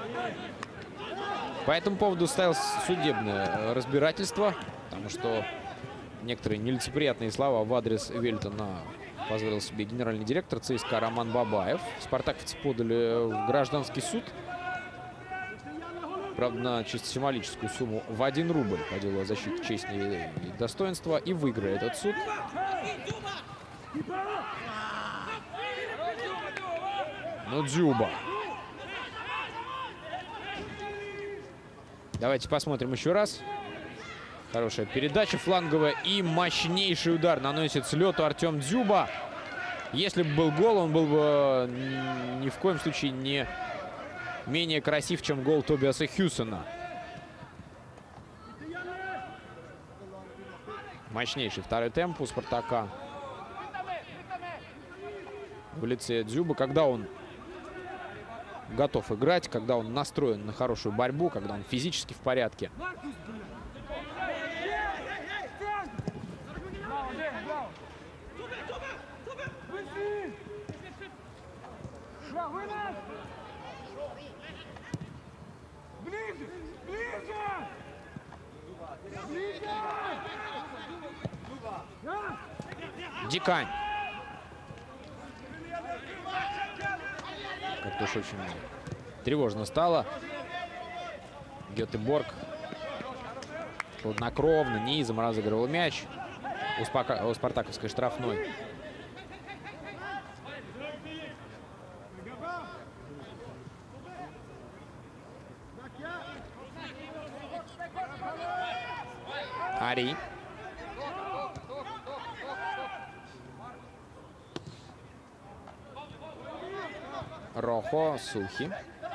По этому поводу состоялось судебное разбирательство, потому что некоторые нелицеприятные слова в адрес Велитона позволил себе генеральный директор ЦСКА Роман Бабаев. Спартаковцы подали в гражданский суд. Правда, на чисто символическую сумму в один рубль по делу о защите чести и достоинства. И выиграет этот суд. Ну, Дзюба. Давайте посмотрим еще раз. Хорошая передача фланговая и мощнейший удар наносит с лету Артем Дзюба. Если бы был гол, он был бы ни в коем случае не менее красив, чем гол Тобиаса Хьюсона. Мощнейший второй темп у Спартака в лице Дзюбы. Когда он готов играть, когда он настроен на хорошую борьбу, когда он физически в порядке. Дикань. Как-то уж очень тревожно стало. Гетеборг хладнокровно, низом разыгрывал мяч у, Спака, у спартаковской штрафной. Ари. Рохо, Сухи.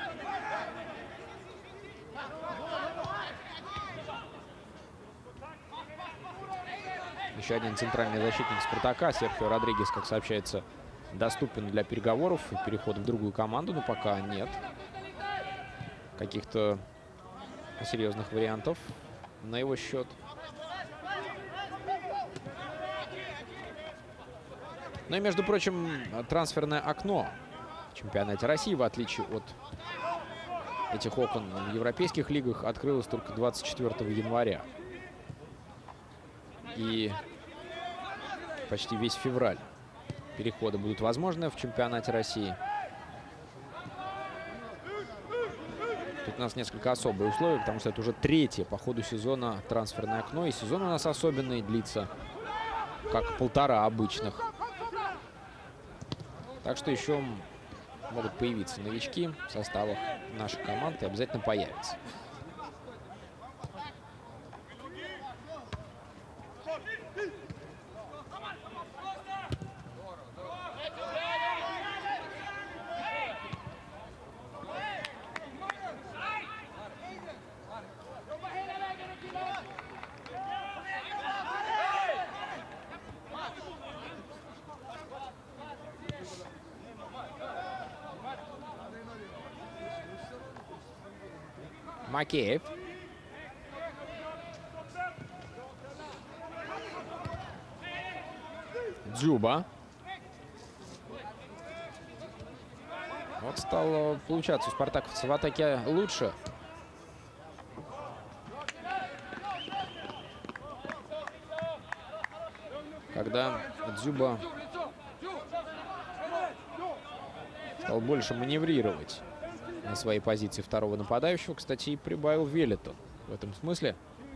Еще один центральный защитник Спартака, Серхио Родригес, как сообщается, доступен для переговоров и перехода в другую команду, но пока нет каких-то серьезных вариантов на его счет. Ну и, между прочим, трансферное окно в чемпионате России, в отличие от этих окон в европейских лигах, открылось только двадцать четвёртого января. И почти весь февраль переходы будут возможны в чемпионате России. Тут у нас несколько особые условия, потому что это уже третье по ходу сезона трансферное окно. И сезон у нас особенный, длится как полтора обычных. Так что еще могут появиться новички в составах наших команд и обязательно появятся. Макеев. Дзюба. Вот стало получаться у спартаковцев в атаке лучше. Когда Дзюба стал больше маневрировать на своей позиции второго нападающего, кстати, и прибавил Велитон в этом смысле.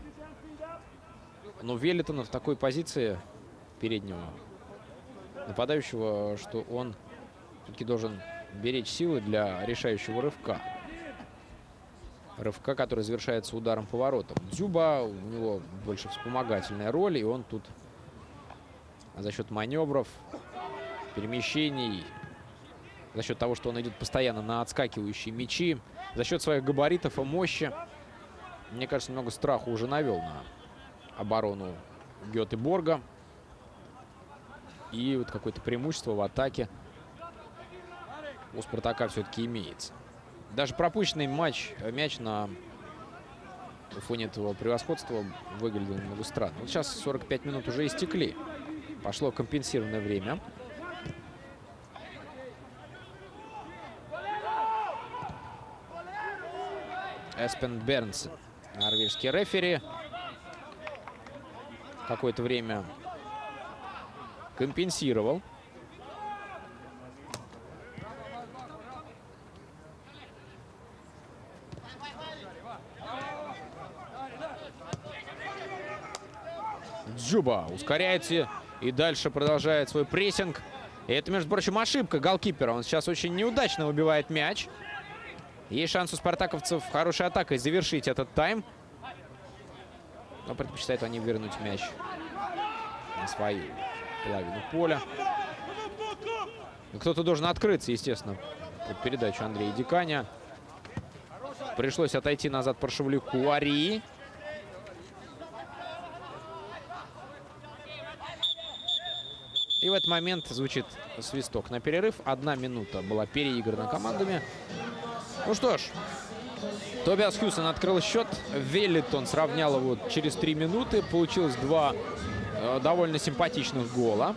Но Велитона в такой позиции переднего нападающего, что он все-таки должен беречь силы для решающего рывка. Рывка, который завершается ударом поворотом. Дзюба, у него больше вспомогательная роль, и он тут за счет маневров, перемещений, за счет того, что он идет постоянно на отскакивающие мячи, за счет своих габаритов и мощи, мне кажется, много страха уже навел на оборону Гетеборга. И вот какое-то преимущество в атаке у Спартака все-таки имеется. Даже пропущенный матч, мяч на фоне этого превосходства выглядел немного странно. Вот сейчас сорок пять минут уже истекли. Пошло компенсированное время. Эспен Бернсен, норвежский рефери, какое-то время компенсировал. Дзюба ускоряется и дальше продолжает свой прессинг. И это, между прочим, ошибка голкипера. Он сейчас очень неудачно выбивает мяч. Есть шанс у спартаковцев хорошей атакой завершить этот тайм. Но предпочитают они вернуть мяч на свою половину поля. Кто-то должен открыться, естественно, под передачу Андрея Диканя. Пришлось отойти назад Паршевляку. Ари. И в этот момент звучит свисток на перерыв. Одна минута была переиграна командами. Ну что ж, Тобиас Хьюсон открыл счет. Велитон сравнял его через три минуты. Получилось два э, довольно симпатичных гола.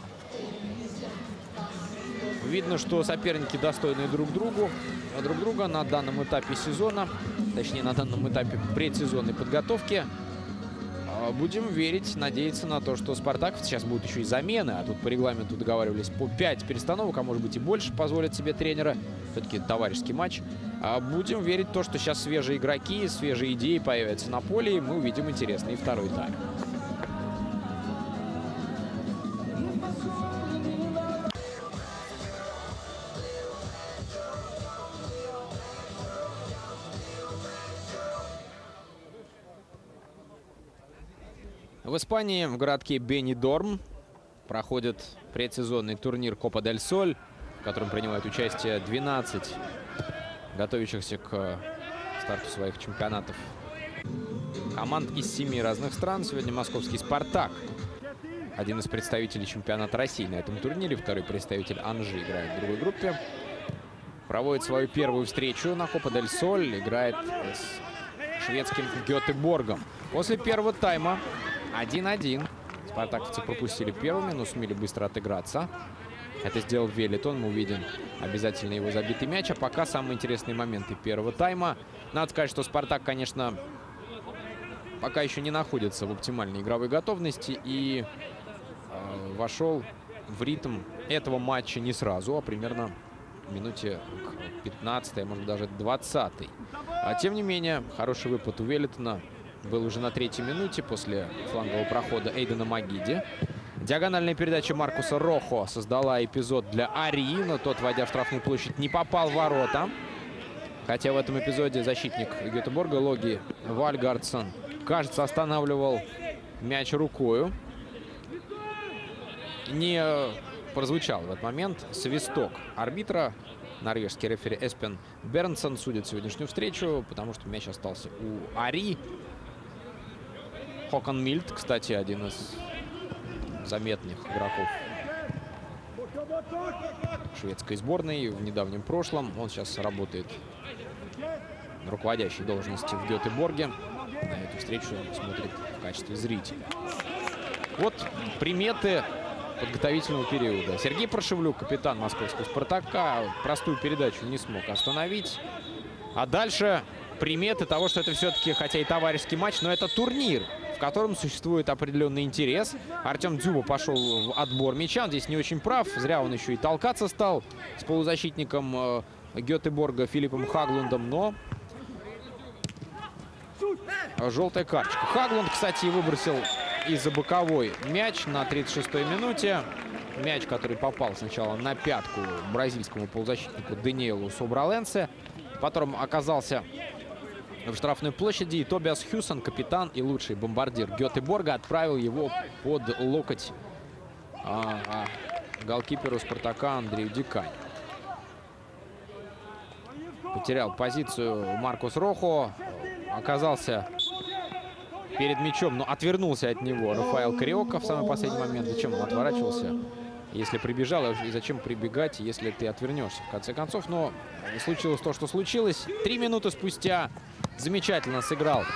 Видно, что соперники достойны друг другу, друг друга на данном этапе сезона. Точнее, на данном этапе предсезонной подготовки. будем верить, надеяться на то, что «Спартак» сейчас будут еще и замены. А тут по регламенту договаривались по пять перестановок, а может быть и больше позволят себе тренера. Все-таки товарищеский матч. А будем верить в то, что сейчас свежие игроки, свежие идеи появятся на поле, и мы увидим интересный второй тайм. В Испании, в городке Бенидорм, проходит предсезонный турнир Копа дель Соль, в котором принимают участие двенадцать готовящихся к старту своих чемпионатов команд из семи разных стран. Сегодня московский «Спартак», один из представителей чемпионата России на этом турнире, второй представитель Анжи, играет в другой группе, проводит свою первую встречу на Копа дель Соль, играет с шведским Гетеборгом. После первого тайма один-один. Спартаковцы пропустили первыми, но сумели быстро отыграться. Это сделал Велитон. Мы увидим обязательно его забитый мяч. А пока самые интересные моменты первого тайма. Надо сказать, что «Спартак», конечно, пока еще не находится в оптимальной игровой готовности. И э, вошел в ритм этого матча не сразу, а примерно в минуте к пятнадцатой, может даже двадцатой. А тем не менее, хороший выпад у Велитона был уже на третьей минуте после флангового прохода Эйдена Магиди. Диагональная передача Маркуса Рохо создала эпизод для Ари, но тот, войдя в штрафную площадь, не попал в ворота. Хотя в этом эпизоде защитник Гетеборга Логи Вальгардсон, кажется, останавливал мяч рукою. Не прозвучал в этот момент свисток арбитра. Норвежский рефери Эспен Бернсон судит сегодняшнюю встречу, потому что мяч остался у Ари. Хокон Мильд, кстати, один из заметных игроков шведской сборной в недавнем прошлом. Он сейчас работает на руководящей должности в Гетеборге. На эту встречу он смотрит в качестве зрителя. Вот приметы подготовительного периода. Сергей Прошевлюк, капитан московского «Спартака», простую передачу не смог остановить. А дальше приметы того, что это все-таки, хотя и товарищеский матч, но это турнир, в котором существует определенный интерес. Артем Дзюба пошел в отбор мяча. Он здесь не очень прав. Зря он еще и толкаться стал с полузащитником э, Гетеборга Филиппом Хаглундом. Но желтая карточка. Хаглунд, кстати, выбросил из-за боковой мяч на тридцать шестой минуте. Мяч, который попал сначала на пятку бразильскому полузащитнику Даниэлу Собраленсе. Потом оказался в штрафной площади, и Тобиас Хьюсон, капитан и лучший бомбардир Гетеборга, отправил его под локоть а, а, голкиперу «Спартака» Андрею Дикань. Потерял позицию Маркус Рохо, оказался перед мячом, но отвернулся от него Рафаэл Кариока в самый последний момент. Зачем он отворачивался, если прибежал, и зачем прибегать, если ты отвернешься, в конце концов. Но случилось то, что случилось. Три минуты спустя замечательно сыграл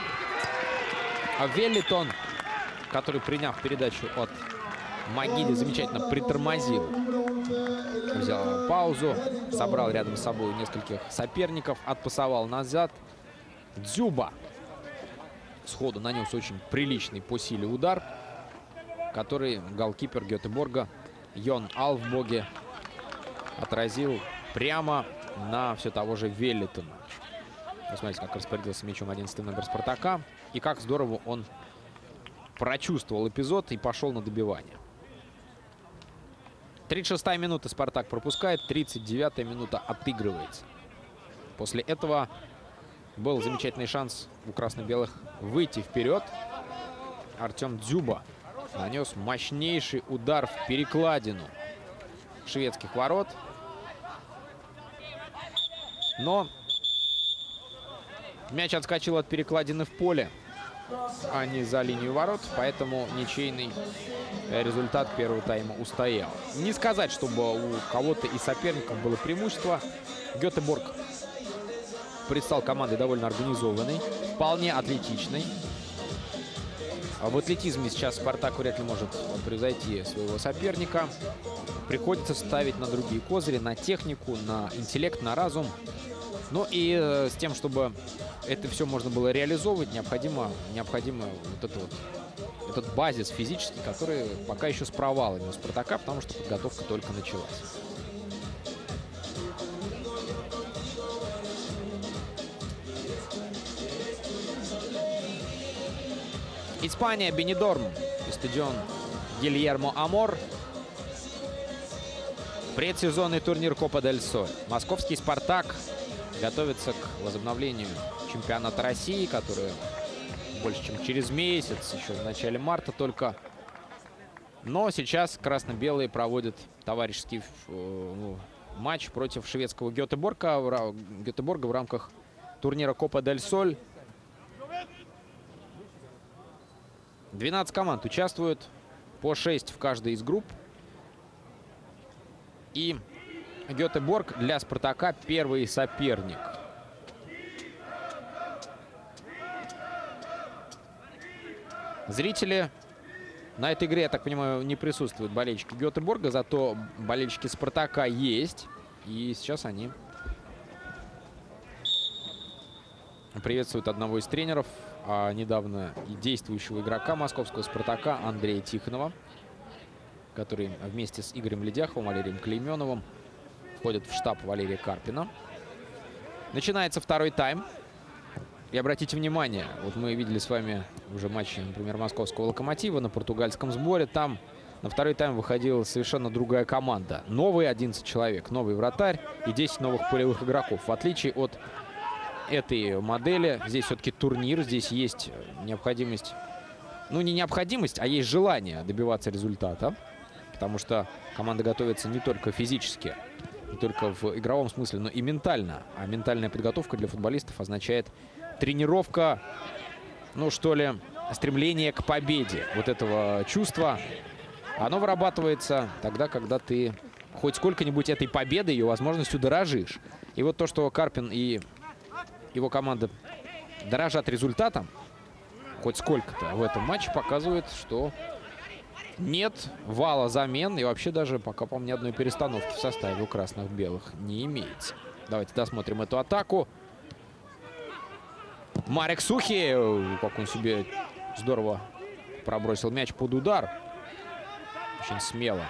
Велитон, который, приняв передачу от Магиди, замечательно притормозил. Взял паузу, собрал рядом с собой нескольких соперников, отпасовал назад. Дзюба сходу нанес очень приличный по силе удар, который голкипер Гетеборга Йон Алфбоге отразил прямо на все того же Велитона. Посмотрите, как распорядился мячом одиннадцатый номер «Спартака». И как здорово он прочувствовал эпизод и пошел на добивание. тридцать шестая минута «Спартак» пропускает, тридцать девятая минута отыгрывается. После этого был замечательный шанс у красно-белых выйти вперед. Артем Дзюба нанес мощнейший удар в перекладину шведских ворот. Но мяч отскочил от перекладины в поле, а не за линию ворот. Поэтому ничейный результат первого тайма устоял. Не сказать, чтобы у кого-то из соперников было преимущество. Гетеборг предстал командой довольно организованной, вполне атлетичной. В атлетизме сейчас «Спартак» вряд ли может превзойти своего соперника. Приходится ставить на другие козыри, на технику, на интеллект, на разум. Ну и э, с тем, чтобы это все можно было реализовывать, необходимо, необходимо вот это вот, этот базис физический, который пока еще с провалами у «Спартака», потому что подготовка только началась. Испания, Бенидорм, стадион Гильермо Амор. Предсезонный турнир Копа дель Соль. Московский «Спартак» готовится к возобновлению чемпионата России, который больше чем через месяц, еще в начале марта только. Но сейчас красно-белые проводят товарищеский э, матч против шведского Гетеборга, Гетеборга в рамках турнира Копа дель Соль. двенадцать команд участвуют, по шесть в каждой из групп. И Гетеборг для «Спартака» первый соперник. Зрители на этой игре, я так понимаю, не присутствуют, болельщики Гетеборга, зато болельщики «Спартака» есть. И сейчас они приветствуют одного из тренеров, а недавно и действующего игрока московского «Спартака» Андрея Тихонова, который вместе с Игорем Ледяховым, Валерием Клейменовым входит в штаб Валерия Карпина. Начинается второй тайм. И обратите внимание, вот мы видели с вами уже матчи, например, московского «Локомотива» на португальском сборе. Там на второй тайм выходила совершенно другая команда. Новые одиннадцать человек, новый вратарь и десять новых полевых игроков. В отличие от этой модели, здесь все-таки турнир, здесь есть необходимость, ну не необходимость, а есть желание добиваться результата. Потому что команда готовится не только физически, не только в игровом смысле, но и ментально. А ментальная подготовка для футболистов означает тренировка, ну что ли, стремление к победе. Вот этого чувства, оно вырабатывается тогда, когда ты хоть сколько-нибудь этой победы, ее возможностью дорожишь. И вот то, что Карпин и его команда дорожат результатом, хоть сколько-то в этом матче, показывает, что нет вала замен. И вообще даже пока, по-моему, ни одной перестановки в составе у красных-белых не имеется. Давайте досмотрим эту атаку. Марек Сухи, как он себе здорово пробросил мяч под удар. Очень смело.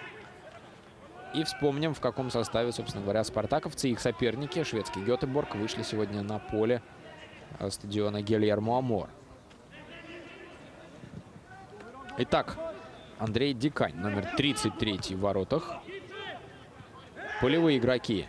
И вспомним, в каком составе, собственно говоря, спартаковцы и их соперники, шведский Гетеборг, вышли сегодня на поле стадиона Гильермо Амор. Итак, Андрей Дикань, номер тридцать три в воротах. Полевые игроки.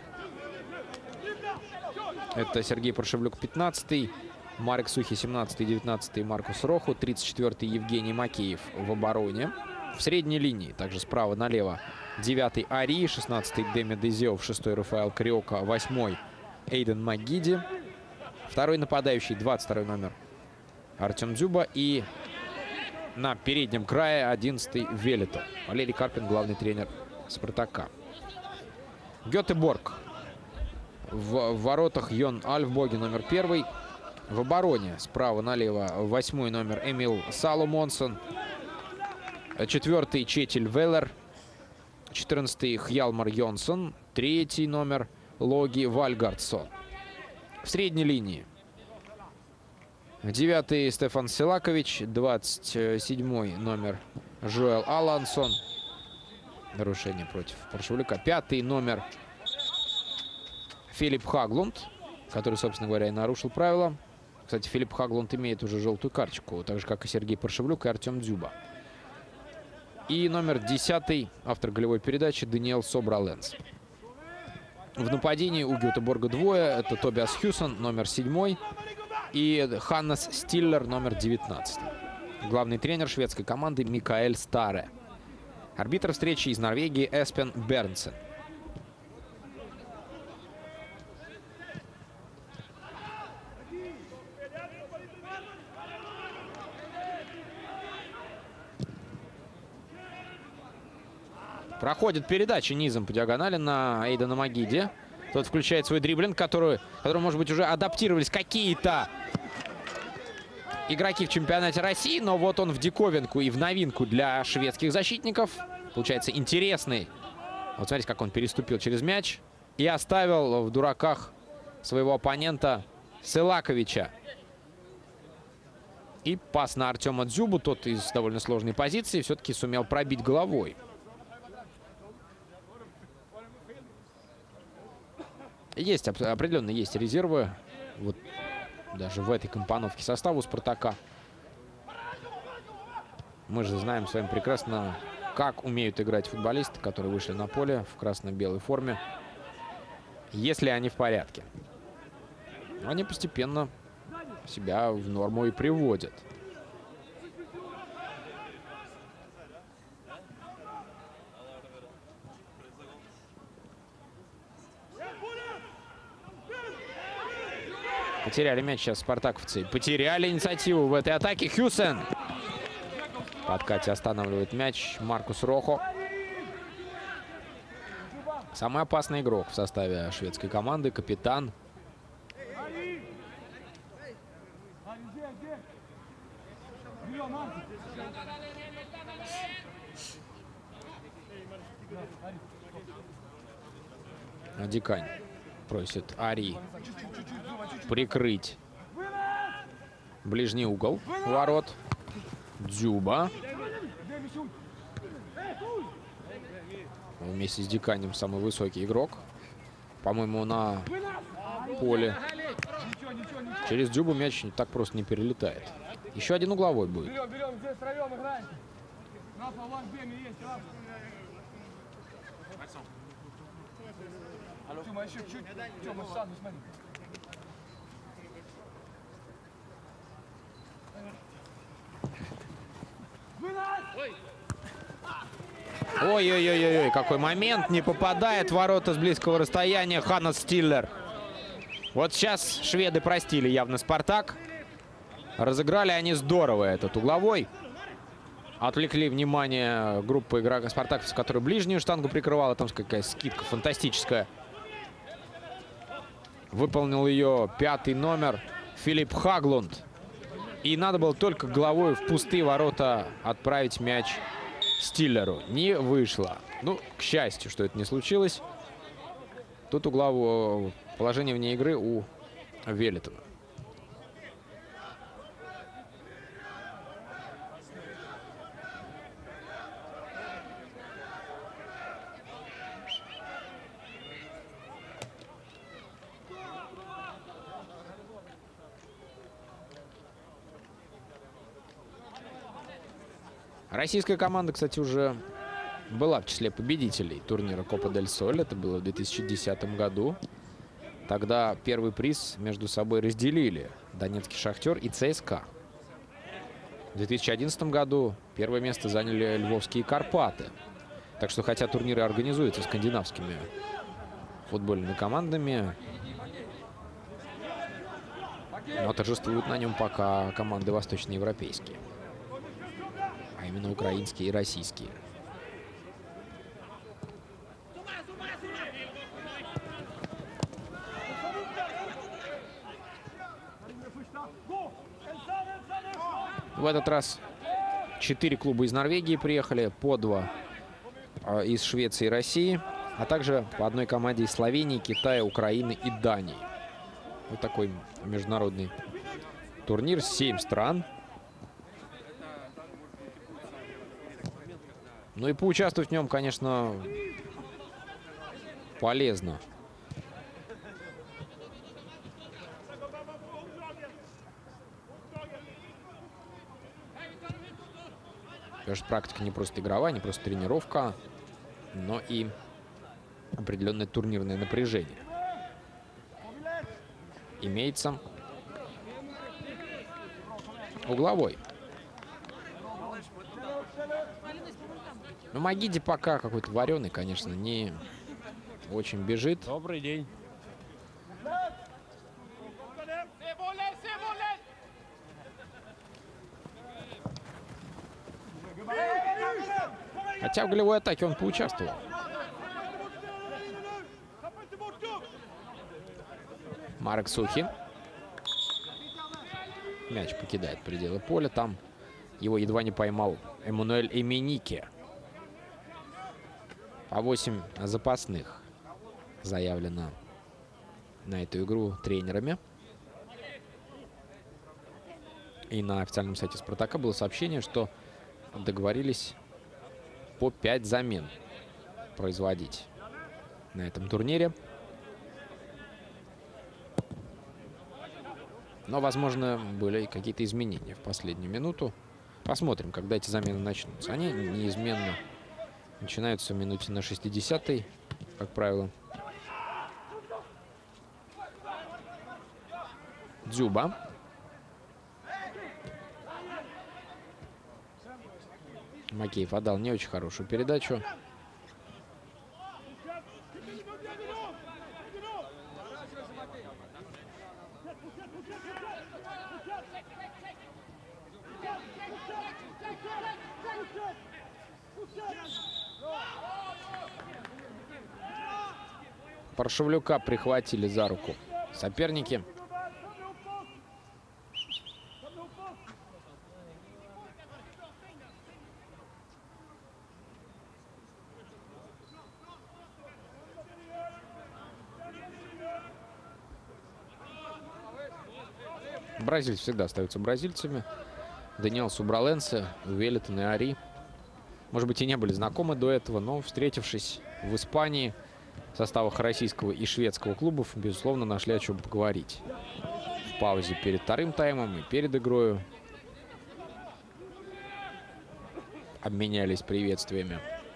Это Сергей Паршевлюк, пятнадцатый, Марек Сухи, семнадцатый, девятнадцатый, Маркус Роху, тридцать четвёртый Евгений Макеев в обороне. В средней линии, также справа налево, девятый Ари, шестнадцатый Деми Дезеов, шестой Рафаэл Криока, восьмой Эйден Магиди. Второй нападающий, двадцать второй номер Артем Дзюба. И на переднем крае одиннадцатый Велето. Валерий Карпин, главный тренер «Спартака». Гетеборг. В воротах Йон Альфбоги, номер первый. В обороне справа налево восьмой номер Эмил Саломонсон. Четвертый Четиль Веллер. четырнадцатый Хьялмар Йонсон. Третий номер Логи Вальгардсон. В средней линии девятый Стефан Селакович. двадцать седьмой номер Жоэл Алансон. Нарушение против Паршевлюка. Пятый номер Филипп Хаглунд, который, собственно говоря, и нарушил правила. Кстати, Филипп Хаглунд имеет уже желтую карточку, так же, как и Сергей Паршевлюк и Артем Дзюба. И номер десятый, автор голевой передачи, Даниэл Собраленс. В нападении у Гетеборга двое. Это Тобиас Хьюсон, номер седьмой, и Ханнес Стиллер, номер девятнадцатый. Главный тренер шведской команды Микаэль Старе. Арбитр встречи из Норвегии Эспен Бернсен. Проходит передача низом по диагонали на Эйдена Магиди. Тот включает свой дриблинг, который, который, может быть, уже адаптировались какие-то игроки в чемпионате России. Но вот он в диковинку и в новинку для шведских защитников. Получается интересный. Вот смотрите, как он переступил через мяч и оставил в дураках своего оппонента Селаковича. И пас на Артема Дзюбу. Тот из довольно сложной позиции все-таки сумел пробить головой. Есть определенно есть резервы. Вот даже в этой компоновке состава у «Спартака». Мы же знаем с вами прекрасно, как умеют играть футболисты, которые вышли на поле в красно-белой форме, если они в порядке. Они постепенно себя в норму и приводят. Потеряли мяч сейчас спартаковцы. Потеряли инициативу в этой атаке. Хюсен. В подкате останавливает мяч Маркус Рохо. Самый опасный игрок в составе шведской команды. Капитан. Дикань просит Ари прикрыть ближний угол ворот. Дзюба. Вместе с Диканем самый высокий игрок, по-моему, на поле. Через Дзюбу мяч так просто не перелетает. Еще один угловой будет. Ой-ой-ой-ой, какой момент. Не попадает в ворота с близкого расстояния Ханнес Стиллер. Вот сейчас шведы простили явно «Спартак». Разыграли они здорово этот угловой. Отвлекли внимание группы игроков спартаковцев, которая ближнюю штангу прикрывала. Там какая скидка фантастическая. Выполнил ее пятый номер Филипп Хаглунд. И надо было только головой в пустые ворота отправить мяч Стиллеру. Не вышло. Ну, к счастью, что это не случилось. Тут угловое положение вне игры у Велитона. Российская команда, кстати, уже была в числе победителей турнира Копа дель Соль. Это было в две тысячи десятом году. Тогда первый приз между собой разделили Донецкий Шахтер и ЦСКА. В две тысячи одиннадцатом году первое место заняли Львовские Карпаты. Так что, хотя турниры организуются скандинавскими футбольными командами, но торжествуют на нем пока команды восточноевропейские. А именно украинские и российские. В этот раз четыре клуба из Норвегии приехали, по два из Швеции и России, а также по одной команде из Словении, Китая, Украины и Дании. Вот такой международный турнир. Семь стран. Ну и поучаствовать в нем, конечно, полезно. Потому что практика не просто игровая, не просто тренировка, но и определенное турнирное напряжение имеется. Угловой. Ну, Магиди пока какой-то вареный, конечно, не очень бежит. Добрый день. Хотя в голевой атаке он поучаствовал. Марек Сухин. Мяч покидает пределы поля. Там его едва не поймал Эммануэль Эменике. По восемь запасных заявлено на эту игру тренерами. И на официальном сайте «Спартака» было сообщение, что договорились по пять замен производить на этом турнире. Но, возможно, были какие-то изменения в последнюю минуту. Посмотрим, когда эти замены начнутся. Они неизменно начинаются в минуте на шестидесятой, как правило. Дзюба. Макеев отдал не очень хорошую передачу. Паршевлюка прихватили за руку соперники. Бразильцы всегда остаются бразильцами. Даниэл Субраленсе, Велитон и Ари. Может быть, и не были знакомы до этого, но, встретившись в Испании в составах российского и шведского клубов, безусловно, нашли о чем поговорить. В паузе перед вторым таймом и перед игрой обменялись приветствиями.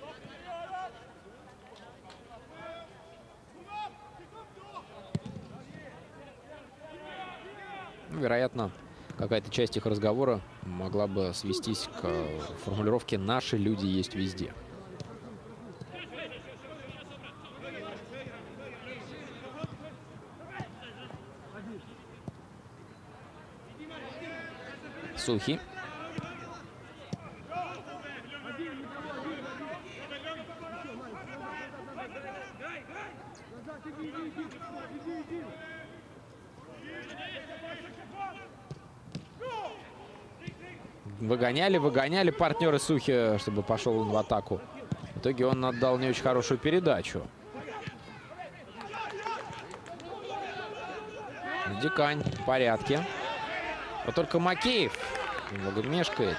Вероятно, какая-то часть их разговора могла бы свестись к формулировке «наши люди есть везде». Сухий. Выгоняли, выгоняли партнеры Сухи, чтобы пошел он в атаку. В итоге он отдал не очень хорошую передачу. Дикань в порядке. Но только Макеев немного мешкает.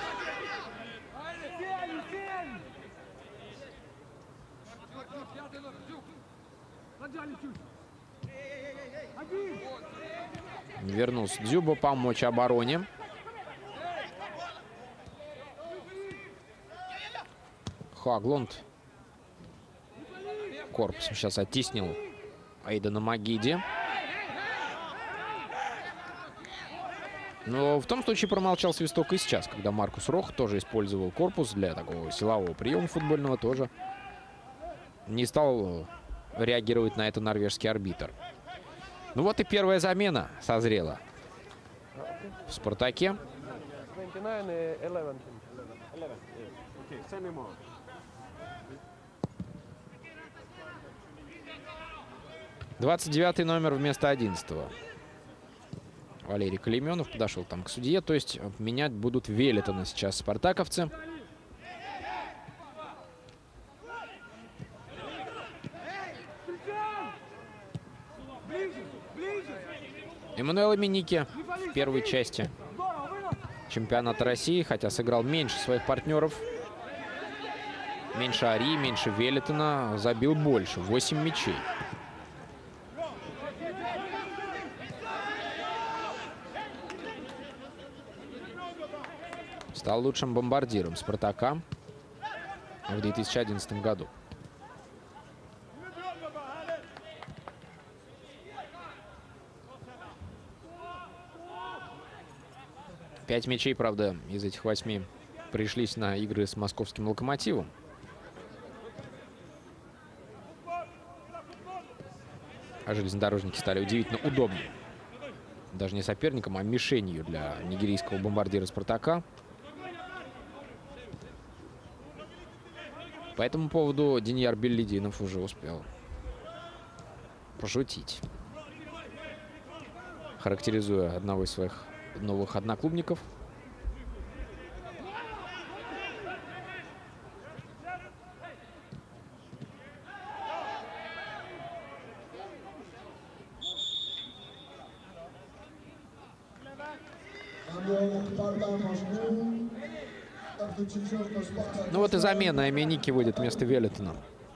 Вернулся Дзюба помочь обороне. Хаглунд корпусом сейчас оттеснил Эйдена Магиди. Но в том случае промолчал свисток и сейчас, когда Маркус Рох тоже использовал корпус для такого силового приема футбольного, тоже не стал реагировать на это норвежский арбитр. Ну вот и первая замена созрела в «Спартаке». двадцать девятый номер вместо одиннадцатого. Валерий Калименов подошел там к судье. То есть менять будут Велитона сейчас спартаковцы. Эммануэл Минике в первой части чемпионата России, хотя сыграл меньше своих партнеров. Меньше Ари, меньше Велитона. Забил больше. восемь мячей. Стал лучшим бомбардиром «Спартака» в две тысячи одиннадцатом году. Пять мячей, правда, из этих восьми пришлись на игры с московским «Локомотивом». А железнодорожники стали удивительно удобны. Даже не соперником, а мишенью для нигерийского бомбардира «Спартака». По этому поводу Деньяр Беллидинов уже успел пошутить, характеризуя одного из своих новых одноклубников. Ну вот и замена. Эменике выйдет вместо Веллитона.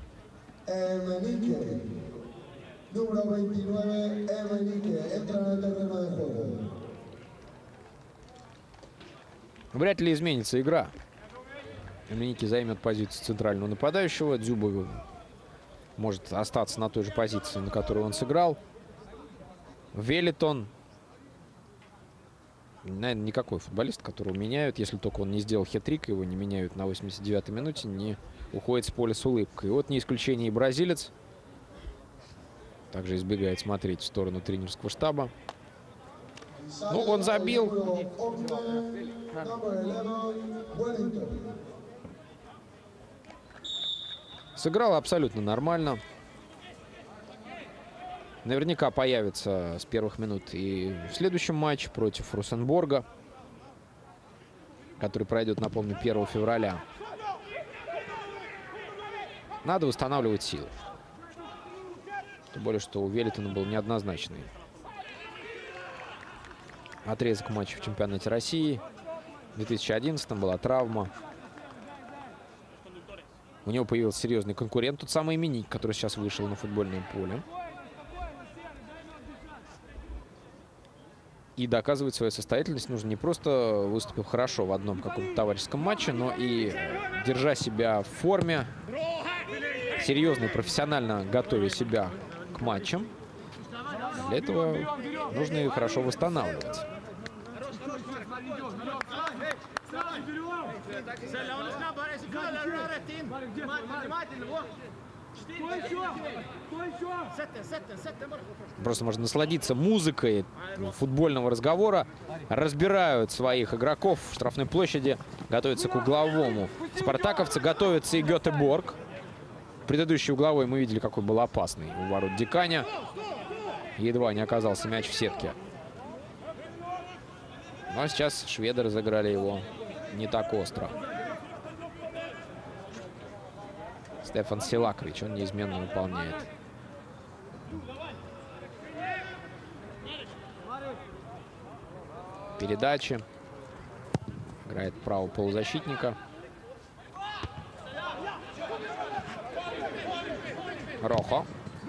Вряд ли изменится игра. Эменике займет позицию центрального нападающего. Дзюба может остаться на той же позиции, на которой он сыграл. Веллитон, наверное, никакой футболист, которого меняют, если только он не сделал хет-трик, его не меняют на восемьдесят девятой минуте, не уходит с поля с улыбкой. И вот не исключение и бразилец. Также избегает смотреть в сторону тренерского штаба. Ну, он забил. Сыграл абсолютно нормально. Наверняка появится с первых минут и в следующем матче против Росенборга, который пройдет, напомню, первого февраля. Надо восстанавливать силы. Тем более, что у Веллитона был неоднозначный отрезок матча в чемпионате России. В две тысячи одиннадцатом была травма. У него появился серьезный конкурент, тот самый Эменике, который сейчас вышел на футбольное поле. И доказывать свою состоятельность нужно не просто выступив хорошо в одном каком-то товарищеском матче, но и держа себя в форме, серьезно и профессионально готовя себя к матчам. Для этого нужно и хорошо восстанавливаться. Просто можно насладиться музыкой футбольного разговора. Разбирают своих игроков в штрафной площади. Готовятся к угловому. Спартаковцы готовятся и Гетеборг. Предыдущий угловой мы видели, какой был опасный у ворот Диканя. Едва не оказался мяч в сетке. Но сейчас шведы разыграли его не так остро. Стефан Силакрич, он неизменно выполняет. Передачи. Играет правого полузащитника. Рохо.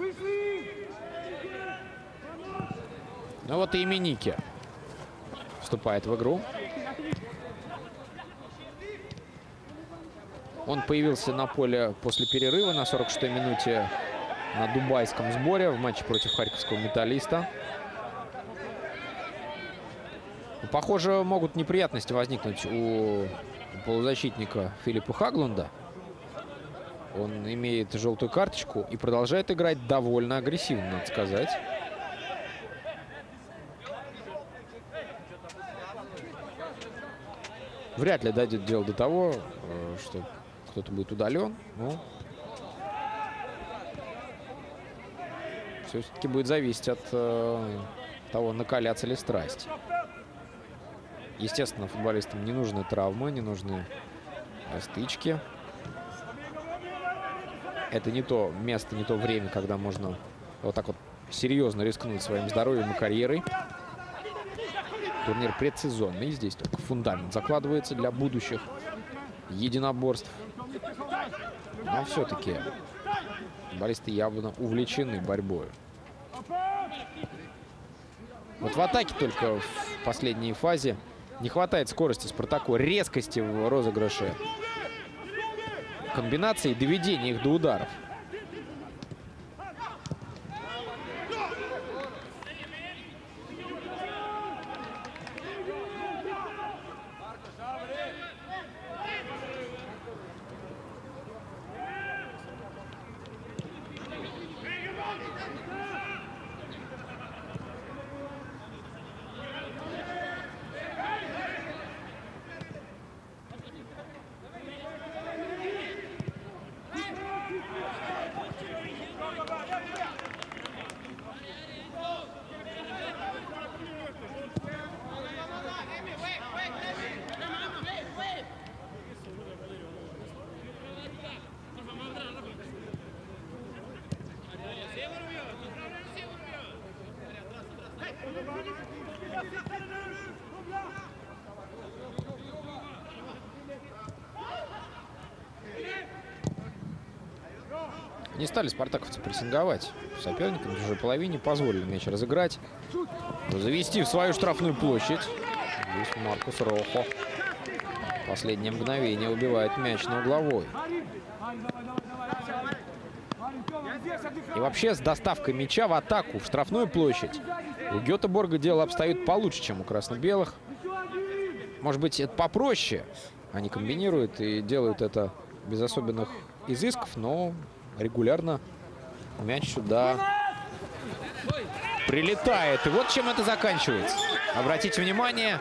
Ну вот и Эменике вступает в игру. Он появился на поле после перерыва на сорок шестой минуте на дубайском сборе в матче против Харьковского Металлиста. Похоже, могут неприятности возникнуть у полузащитника Филиппа Хаглунда. Он имеет желтую карточку и продолжает играть довольно агрессивно, надо сказать. Вряд ли дойдет дело до того, что кто-то будет удален. Но все-таки будет зависеть от э, того, накалятся ли страсть. Естественно, футболистам не нужны травмы, не нужны стычки. Это не то место, не то время, когда можно вот так вот серьезно рискнуть своим здоровьем и карьерой. Турнир предсезонный. Здесь только фундамент закладывается для будущих единоборств. Но все-таки футболисты явно увлечены борьбой. Вот в атаке только в последней фазе не хватает скорости Спартаку, резкости в розыгрыше, комбинации, доведения их до ударов. Не стали спартаковцы прессинговать соперника на чужой половине, позволили мяч разыграть, завести в свою штрафную площадь. Здесь Маркус Рохо. Последнее мгновение убивает мяч на угловой. И вообще с доставкой мяча в атаку в штрафную площадь у Гетеборга дело обстоит получше, чем у красно-белых. Может быть, это попроще. Они комбинируют и делают это без особенных изысков, но регулярно мяч сюда прилетает. И вот чем это заканчивается. Обратите внимание,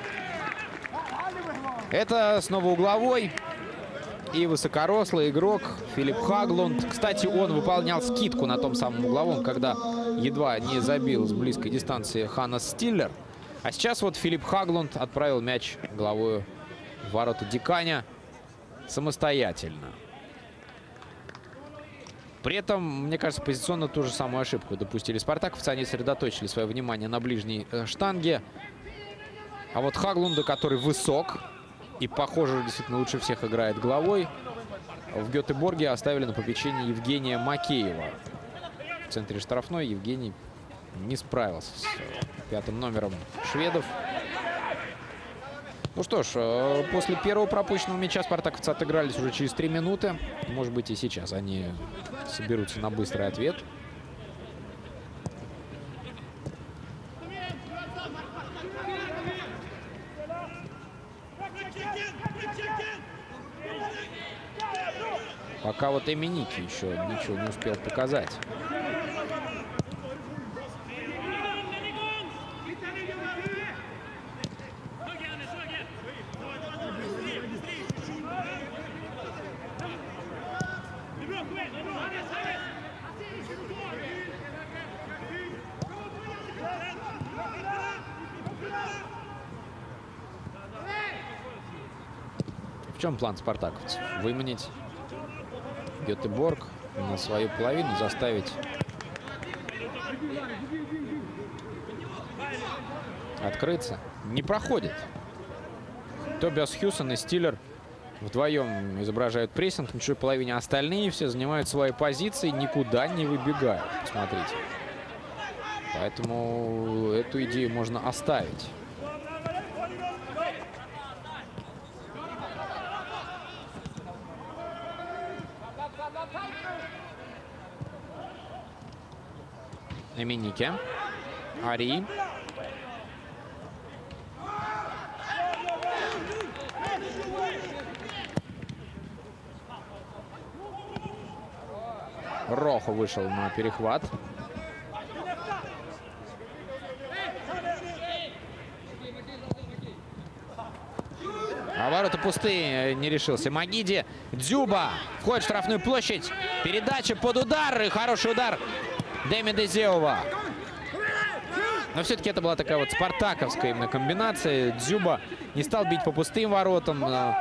это снова угловой и высокорослый игрок Филипп Хаглунд. Кстати, он выполнял скидку на том самом угловом, когда едва не забил с близкой дистанции Ханнес Стиллер. А сейчас вот Филипп Хаглунд отправил мяч головой в ворота Диканя самостоятельно. При этом, мне кажется, позиционно ту же самую ошибку допустили спартаковцы. Они сосредоточили свое внимание на ближней штанге. А вот Хаглунда, который высок и, похоже, действительно лучше всех играет головой, в Гетеборге оставили на попечение Евгения Макеева. В центре штрафной Евгений не справился с пятым номером шведов. Ну что ж, после первого пропущенного мяча спартаковцы отыгрались уже через три минуты. Может быть, и сейчас они соберутся на быстрый ответ. Пока вот Эминики еще ничего не успел показать. В чем план спартаковцев? Выманить Гетеборг на свою половину, заставить открыться. Не проходит. Тобиас Хьюсон и Стиллер вдвоем изображают прессинг на чужой половине. Остальные все занимают свои позиции, никуда не выбегают. Посмотрите. Поэтому эту идею можно оставить. Эминики. Ари. Рохо вышел на перехват. А ворота пустые, не решился Магиди. Дзюба входит в штрафную площадь. Передача под удар. И хороший удар Деми Дезеова. Но все-таки это была такая вот спартаковская именно комбинация. Дзюба не стал бить по пустым воротам.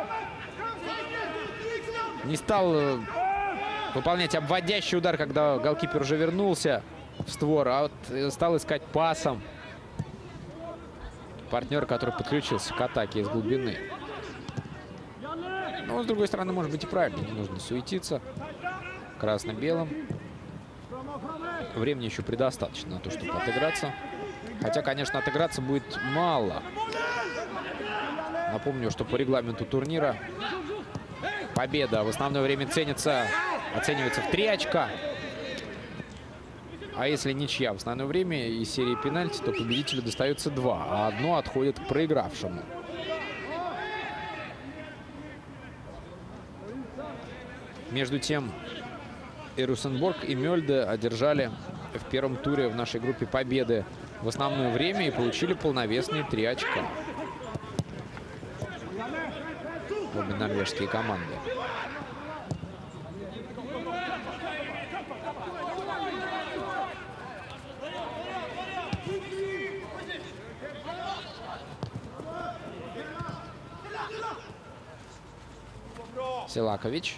Не стал выполнять обводящий удар, когда голкипер уже вернулся в створ. А вот стал искать пасом партнер, который подключился к атаке из глубины. Но, с другой стороны, может быть и правильно. Не нужно суетиться красно-белым. Времени еще предостаточно на то, чтобы отыграться. Хотя, конечно, отыграться будет мало. Напомню, что по регламенту турнира победа в основное время ценится, оценивается в три очка. А если ничья в основное время из серии пенальти, то победителю достается два, а одно отходит к проигравшему. Между тем, и Русенборг, и Мёльде одержали в первом туре в нашей группе победы в основное время и получили полновесные три очка. Обе норвежские команды. Селакович.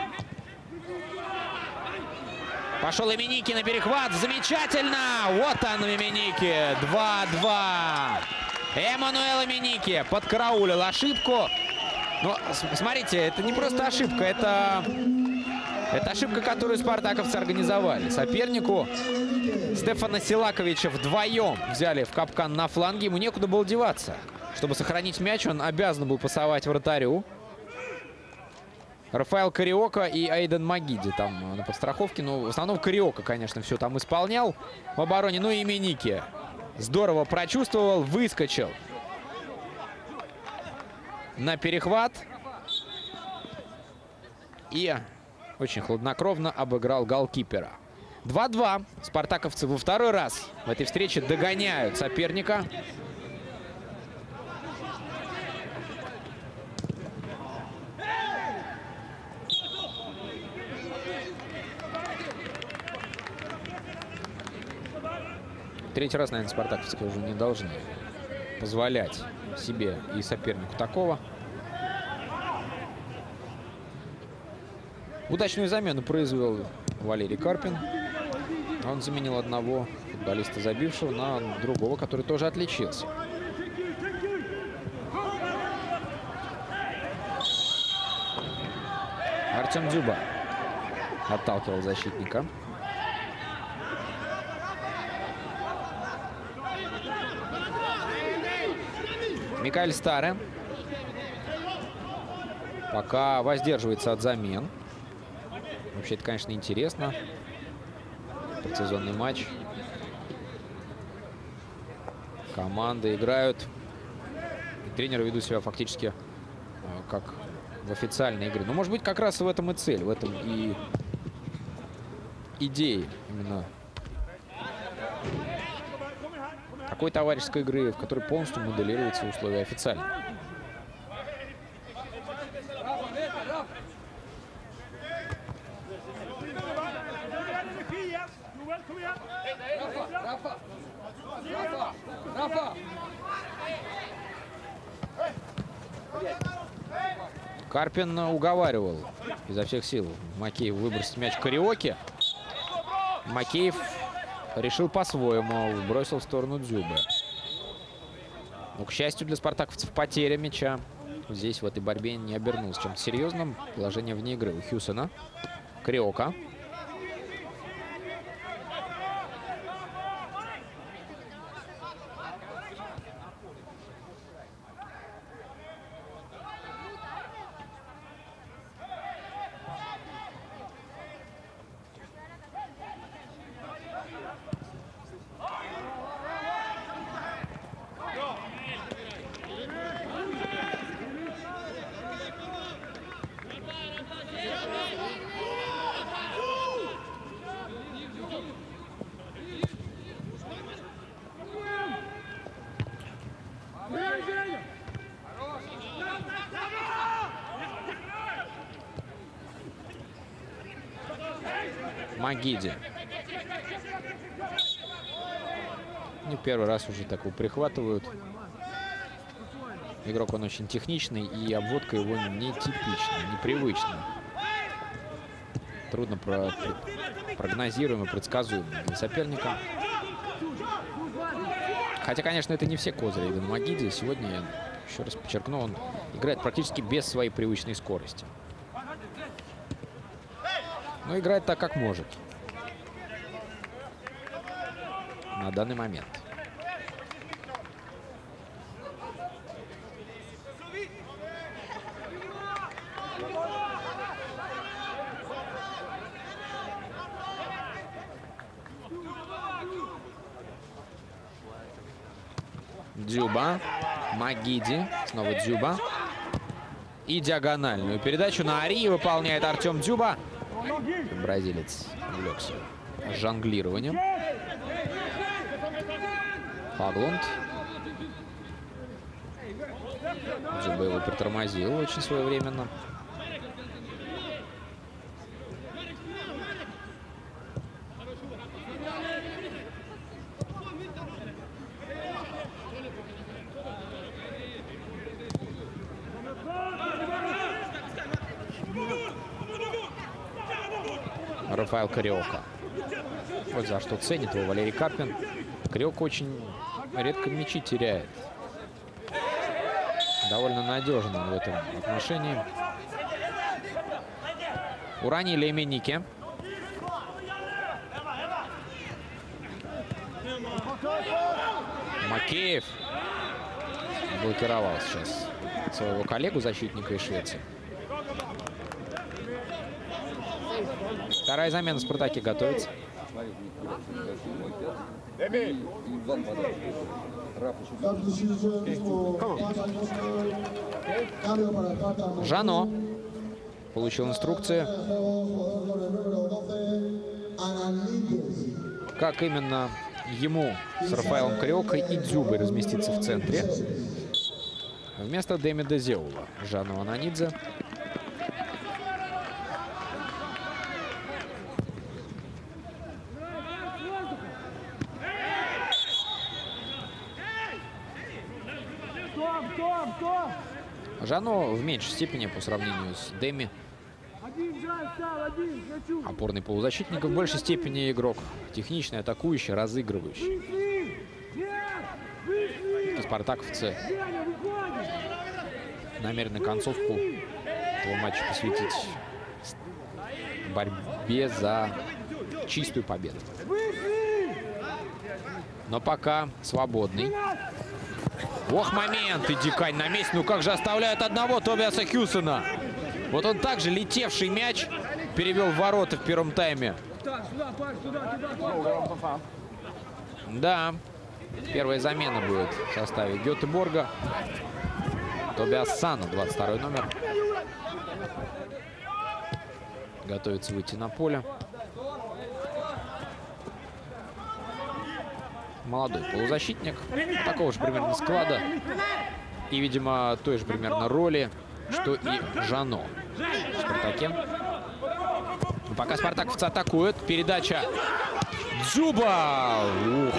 Пошел Эминики на перехват. Замечательно! Вот он, Эминики. два-два. Эммануэл Эминики подкараулил ошибку. Но смотрите, это не просто ошибка, это Это ошибка, которую спартаковцы организовали. Сопернику Стефана Силаковича вдвоем взяли в капкан на фланге. Ему некуда было деваться. Чтобы сохранить мяч, он обязан был пасовать вратарю. Рафаэл Кариока и Эйден Магиди там на подстраховке. Но в основном Кариока, конечно, все там исполнял в обороне. Ну и Миники здорово прочувствовал, выскочил на перехват. И очень хладнокровно обыграл голкипера. два-два. Спартаковцы во второй раз в этой встрече догоняют соперника. Третий раз, наверное, спартаковцы уже не должны позволять себе и сопернику такого. Удачную замену произвел Валерий Карпин. Он заменил одного футболиста, забившего, на другого, который тоже отличился. Артем Дзюба отталкивал защитника. Микаэль Старе пока воздерживается от замен. Вообще, это, конечно, интересно. Предсезонный матч. Команды играют. И тренеры ведут себя фактически как в официальной игре. Но, может быть, как раз в этом и цель. В этом и идея именно такой товарищеской игры, в которой полностью моделируются условия официальные. Карпин уговаривал изо всех сил Макеев выбросить мяч Кариоке. Макеев решил по-своему, бросил в сторону Дзюбы. Но, к счастью для спартаковцев, потеря мяча здесь в этой борьбе не обернулась чем-то серьезным. Положение вне игры у Хьюсона. Кариока. Магиди. Не первый раз уже такого прихватывают. Игрок он очень техничный, и обводка его нетипичная, непривычная. Трудно про, про, прогнозируемо, предсказуемо для соперника. Хотя, конечно, это не все козыри Эйдена Магиди. Сегодня, я еще раз подчеркну, он играет практически без своей привычной скорости. Но играет так, как может. На данный момент. Дзюба. Магиди. Снова Дзюба. И диагональную передачу на Ари выполняет Артем Дзюба. Бразилец увлекся жонглированием. Хаглунд. Дзюба его притормозил очень своевременно. Рафаэл Кариока. Вот за что ценит его Валерий Карпин. Кариока очень редко мячи теряет. Довольно надежен в этом отношении. Уранили Эменики. Макеев блокировал сейчас своего коллегу, защитника из Швеции. Вторая замена в «Спартаке» готовится. Жано получил инструкции, как именно ему с Рафаэлом Кариокой и Дзюбой разместиться в центре. Вместо Деми Дезеула Жано Ананидзе. Жано в меньшей степени по сравнению с Деми. Опорный полузащитник, в большей степени игрок техничный, атакующий, разыгрывающий. Спартаковцы намерены концовку этого матча посвятить борьбе за чистую победу. Но пока свободный. Ох, момент! И Дикань на месте. Ну как же оставляют одного Тобиаса Хьюсона. Вот он также летевший мяч перевел в ворота в первом тайме. Да. Первая замена будет в составе Гетеборга. Тобиас Сана, двадцать второй номер. Готовится выйти на поле. Молодой полузащитник. Такого же примерно склада. И, видимо, той же примерно роли, что и Жано в «Спартаке». Но пока спартаковцы атакуют. Передача Дзюба. Ух.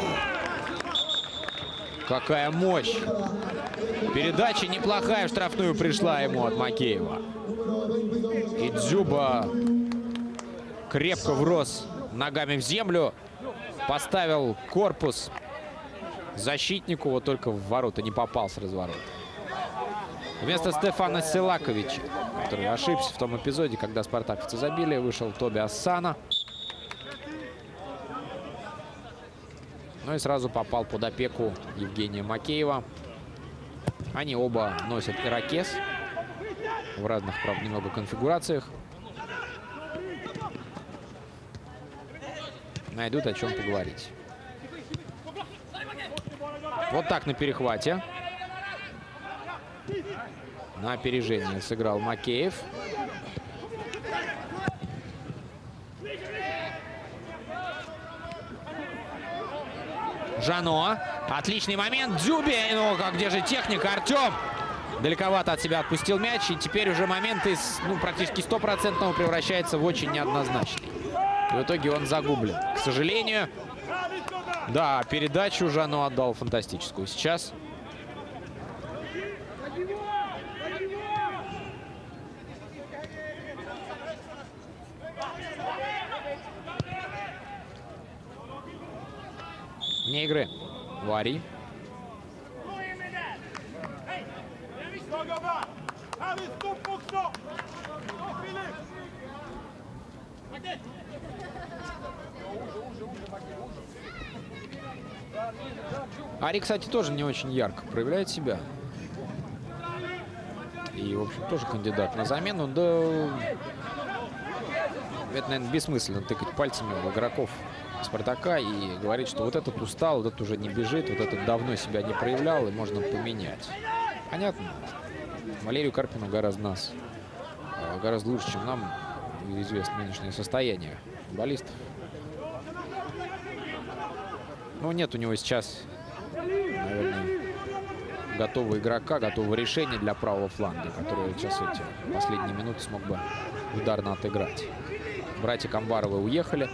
Какая мощь. Передача неплохая в штрафную пришла ему от Макеева. И Дзюба крепко врос ногами в землю. Поставил корпус защитнику, вот только в ворота не попал с разворота. Вместо Стефана Селаковича, который ошибся в том эпизоде, когда спартаковцы забили, вышел Тобиас Сана. Ну и сразу попал под опеку Евгения Макеева. Они оба носят ирокез в разных, правда, немного конфигурациях. Найдут о чем поговорить. Вот так на перехвате. На опережение сыграл Макеев. Жано. Отличный момент. Дзюби. Ну, как где же техника? Артем далековато от себя отпустил мяч. И теперь уже момент из ну, практически стопроцентного превращается в очень неоднозначный. В итоге он загублен. К сожалению, да, передачу Жано отдал фантастическую сейчас. Вне игры Вари. Ари, кстати, тоже не очень ярко проявляет себя. И, в общем, тоже кандидат на замену. Да, это, наверное, бессмысленно тыкать пальцами в игроков Спартака и говорить, что вот этот устал, вот этот уже не бежит, вот этот давно себя не проявлял, и можно поменять. Понятно. Валерию Карпину гораздо нас, гораздо лучше, чем нам известно нынешнее состояние футболистов. Ну, нет у него сейчас, наверное, готового игрока, готового решения для правого фланга, который сейчас эти последние минуты смог бы ударно отыграть. Братья Камбаровы уехали.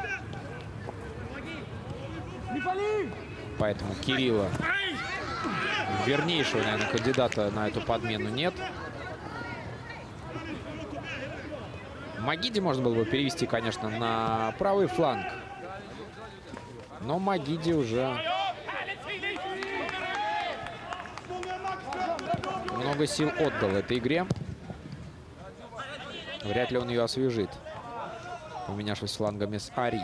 Поэтому Кирилла, вернейшего, наверное, кандидата на эту подмену, нет. Магиди можно было бы перевести, конечно, на правый фланг. Но Магиди уже много сил отдал этой игре. Вряд ли он ее освежит, поменявшись флангами с Ари.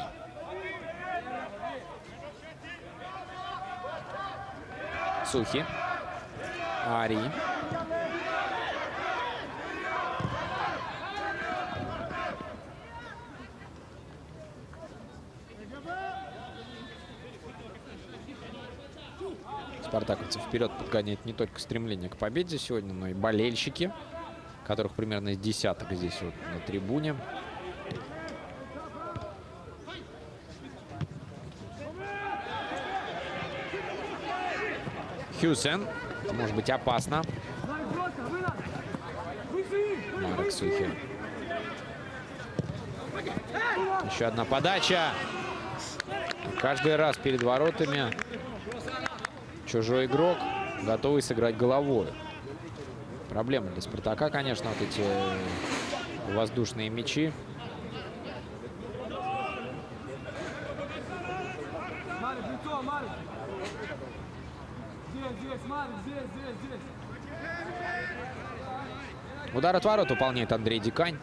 Сухи. Ари. Спартаковцев вперед подгоняет не только стремление к победе сегодня, но и болельщики, которых примерно из десяток здесь вот на трибуне. Хюсен. Может быть опасно. Марек Сухи. Еще одна подача. Каждый раз перед воротами чужой игрок, готовый сыграть головой. Проблема для Спартака, конечно, вот эти воздушные мячи. Удар от ворот выполняет Андрей Дикань.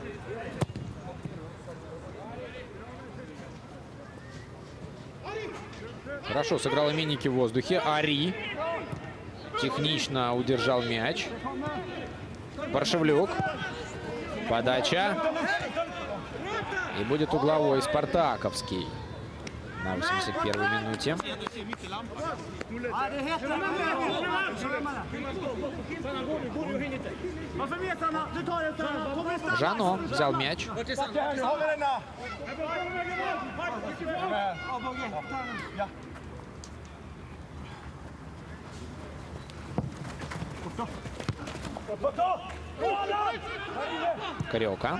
Хорошо сыграл Именники в воздухе. Ари технично удержал мяч. Паршевлюк. Подача. И будет угловой спартаковский на восемьдесят первой минуте. Жано взял мяч. Кариока.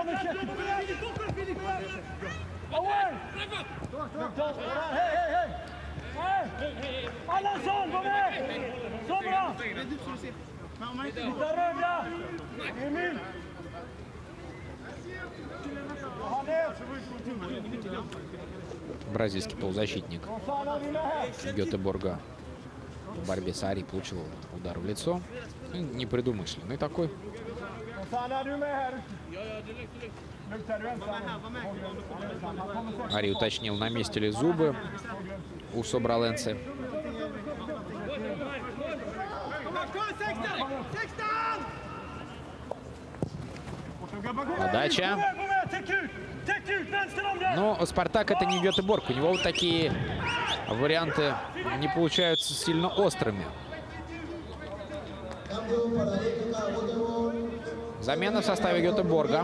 Бразильский полузащитник Гетеборга в борьбе с Ари получил удар в лицо. Непредумышленный такой. Ари уточнил, на месте ли зубы у Собраленце. Подача. Но Спартак — это не Гетеборг. У него вот такие варианты не получаются сильно острыми. Замена в составе Гетеборга.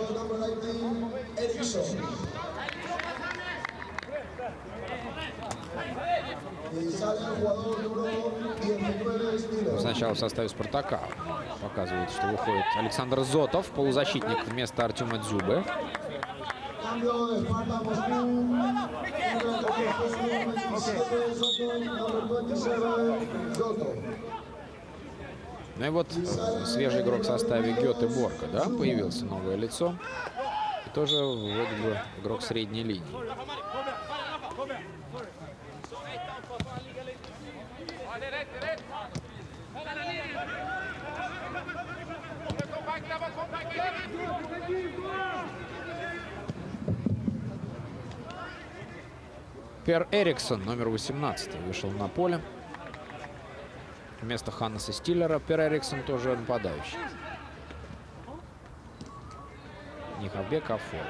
Сначала в составе Спартака показывает, что выходит Александр Зотов, полузащитник вместо Артема Дзюбы. Ну и вот свежий игрок в составе Гетеборга, да, появился новое лицо. И тоже вроде бы игрок средней линии. Пер Эриксон, номер восемнадцать, вышел на поле. Вместо Ханнеса Стиллера Пер Эриксон тоже нападающий. Не хавбек, а форвард.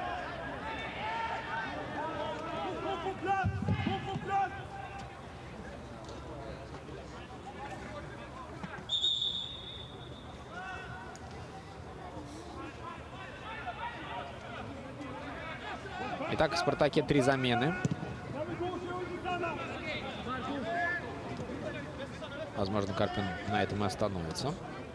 Итак, в Спартаке три замены. Возможно, Карпин на этом и остановится.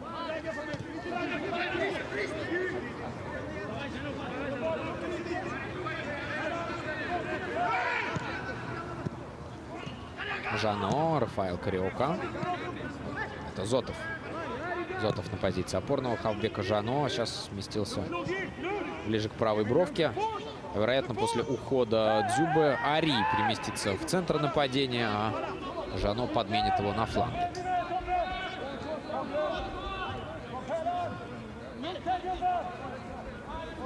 Жано, Рафаэл Кариока. Это Зотов. Зотов на позиции опорного хавбека. Жано сейчас сместился ближе к правой бровке. Вероятно, после ухода Дзюбы Ари переместится в центр нападения, а Жано подменит его на фланге.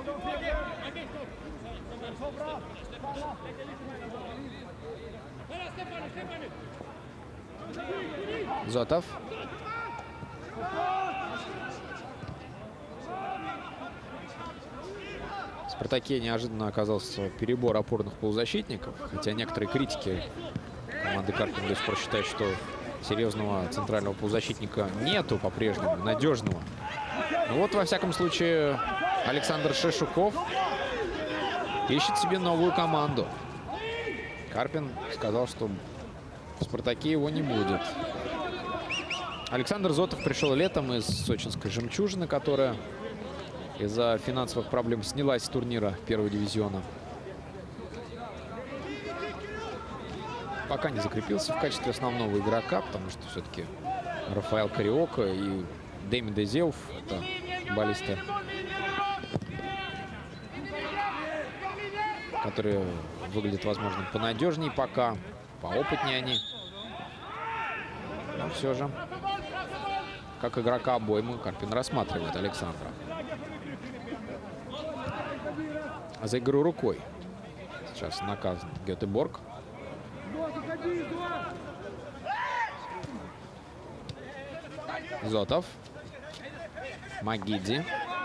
Зотов. В «Спартаке» неожиданно оказался перебор опорных полузащитников, хотя некоторые критики команды Карпина до сих пор считают, что серьезного центрального полузащитника нету по-прежнему, надежного. Но вот, во всяком случае, Александр Шешуков ищет себе новую команду. Карпин сказал, что в «Спартаке» его не будет. Александр Зотов пришел летом из сочинской «Жемчужины», которая из-за финансовых проблем снялась с турнира первого дивизиона. Пока не закрепился в качестве основного игрока, потому что все-таки Рафаэл Кариока и Дэми Дезеуф — это футболисты, которые выглядят, возможно, понадежнее пока, поопытнее они. Но все же, как игрока обоймы, Карпин рассматривает Александра. За игру рукой сейчас наказан Гетеборг. Зотов. Магиди.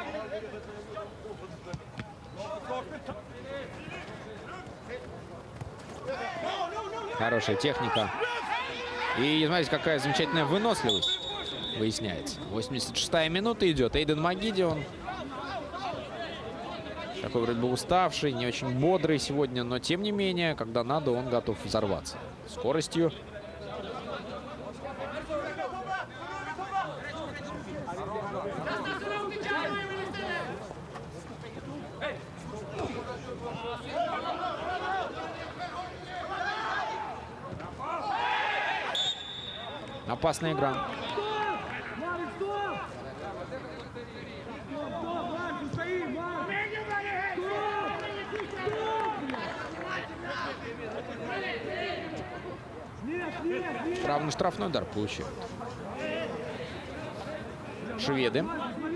Хорошая техника. И смотрите, какая замечательная выносливость выясняется. восемьдесят шестая минута идет. Эйден Магиди, он такой вроде бы уставший, не очень бодрый сегодня, но тем не менее, когда надо, он готов взорваться скоростью. Опасная игра. Правный штрафной удар получил. Шведы.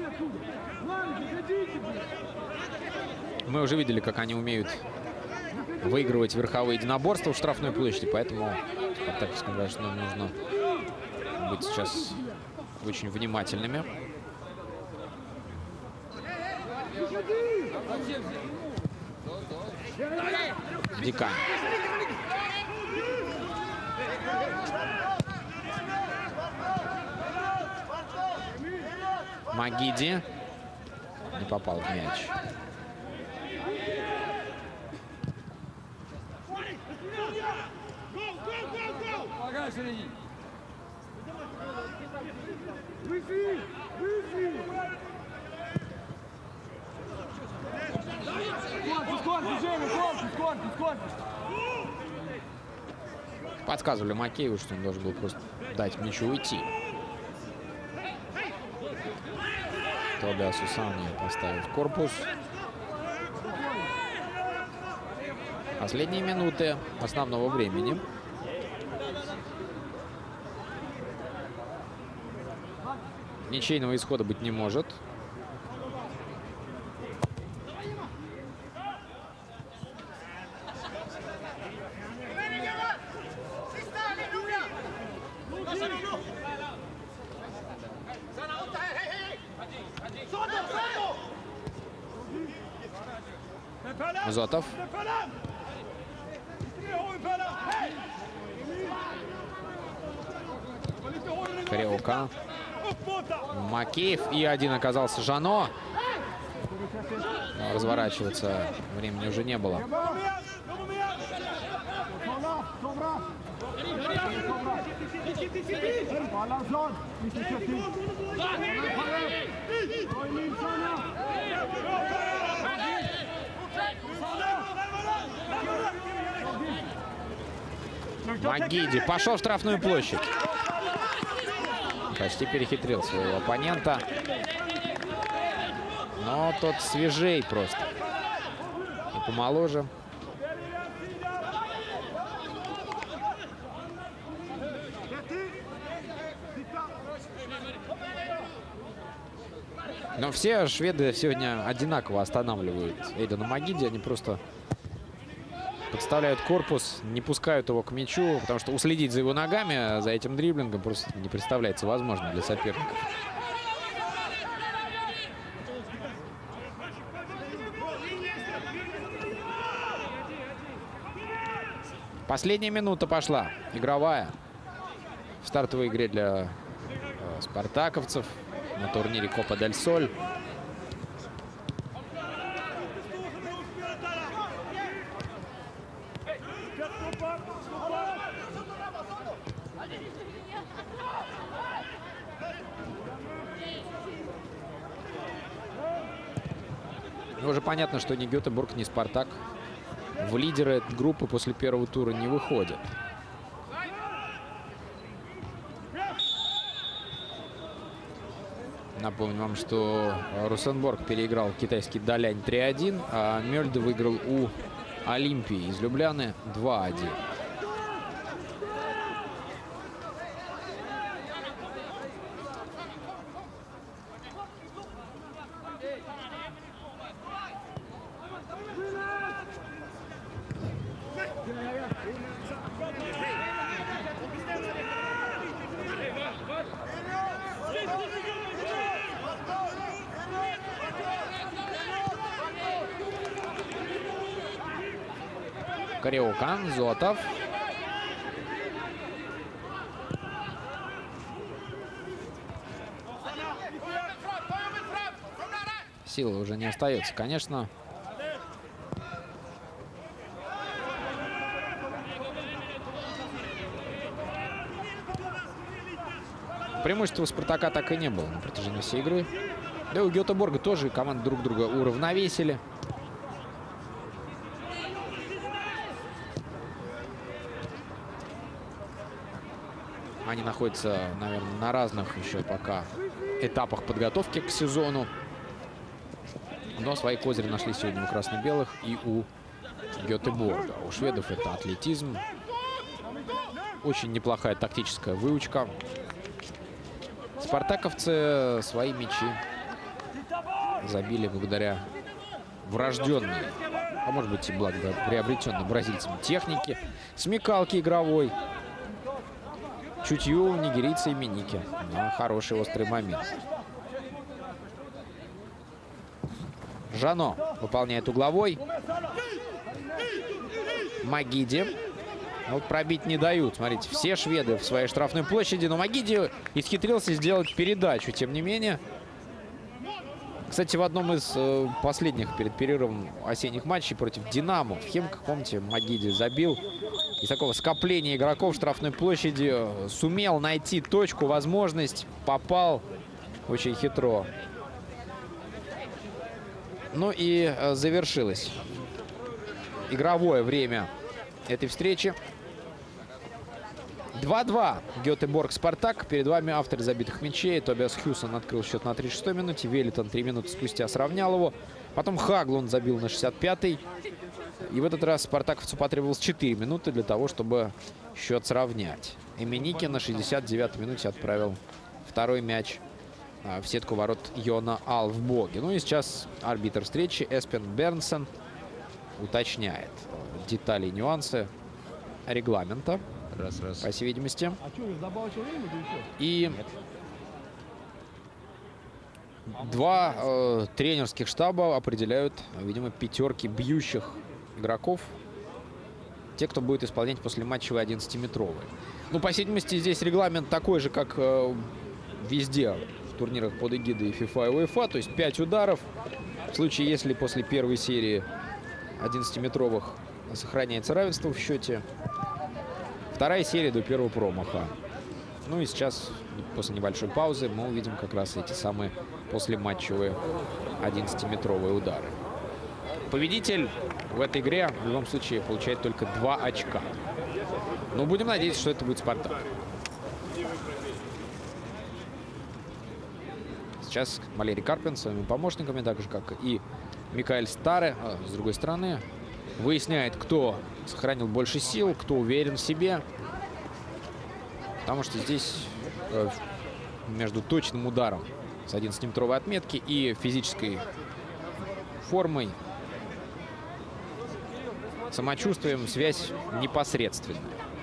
Мы уже видели, как они умеют выигрывать верховые единоборства в штрафной площади, поэтому Спартаковскому, конечно, нужно быть сейчас очень внимательными. Дикань. Магиди не попал в мяч. Подсказывали Макееву, что он должен был просто дать мячу уйти. Тобиас Усани поставит корпус. Последние минуты основного времени. Ничейного исхода быть не может. Зотов. Кариока. Макеев. И один оказался Жано. Но разворачиваться времени уже не было. Магиди пошел в штрафную площадь. Почти перехитрил своего оппонента. Но тот свежей просто. И помоложе. Но все шведы сегодня одинаково останавливают Эйдена Магиди. Они просто подставляют корпус, не пускают его к мячу, потому что уследить за его ногами, за этим дриблингом просто не представляется возможным для соперников. Последняя минута пошла, игровая, в стартовой игре для э, спартаковцев на турнире Копа дель Соль. Уже понятно, что ни Гетеборг, ни Спартак в лидеры группы после первого тура не выходят. Напомню вам, что Росенборг переиграл китайский Далянь три один, а Мельде выиграл у Олимпии из Любляны два один. Кариокан, Зотов. Силы уже не остается, конечно. Преимущества у Спартака так и не было на протяжении всей игры. Да и у Гетеборга тоже команды друг друга уравновесили. Они находятся, наверное, на разных еще пока этапах подготовки к сезону. Но свои козыри нашли сегодня у красно-белых и у Гетеборга. У шведов это атлетизм. Очень неплохая тактическая выучка. Спартаковцы свои мячи забили благодаря врожденной, а может быть и благодаря приобретенной бразильцами технике, смекалки игровой, чутью нигерийца Эменики. Но хороший острый момент. Жано выполняет угловой. Магиди. Вот пробить не дают. Смотрите, все шведы в своей штрафной площади. Но Магиди исхитрился сделать передачу. Тем не менее. Кстати, в одном из э, последних перед перерывом осенних матчей против Динамо в Химках, помните, Магиди забил. Из такого скопления игроков в штрафной площади э, сумел найти точку, возможность. Попал очень хитро. Ну и э, завершилось игровое время этой встречи. два-два. Гетеборг-Спартак. Перед вами автор забитых мячей. Тобиас Хьюсон открыл счет на тридцать шестой минуте. Велитон три минуты спустя сравнял его. Потом Хаглунд забил на шестьдесят пятой. И в этот раз спартаковцу потребовалось четыре минуты для того, чтобы счет сравнять. Эменики на шестьдесят девятой минуте отправил второй мяч в сетку ворот Йона Алвбоги. Ну и сейчас арбитр встречи Эспен Бернсен уточняет детали и нюансы регламента. Раз, раз. По всей видимости. И два э, тренерских штаба определяют, видимо, пятерки бьющих игроков. Те, кто будет исполнять послематчевые одиннадцатиметровые. Ну, по всей видимости, здесь регламент такой же, как э, везде в турнирах под эгидой ФИФА и УЕФА. То есть пять ударов. В случае, если после первой серии одиннадцатиметровых сохраняется равенство в счете. Вторая серия до первого промаха. Ну и сейчас, после небольшой паузы, мы увидим как раз эти самые послематчевые одиннадцатиметровые удары. Победитель в этой игре в любом случае получает только два очка. Но будем надеяться, что это будет Спартак. Сейчас Валерий Карпин с своими помощниками, так же как и Микаэль Старе, а с другой стороны, выясняет, кто сохранил больше сил, кто уверен в себе. Потому что здесь э, между точным ударом с одиннадцатиметровой отметки и физической формой, самочувствием связь непосредственная.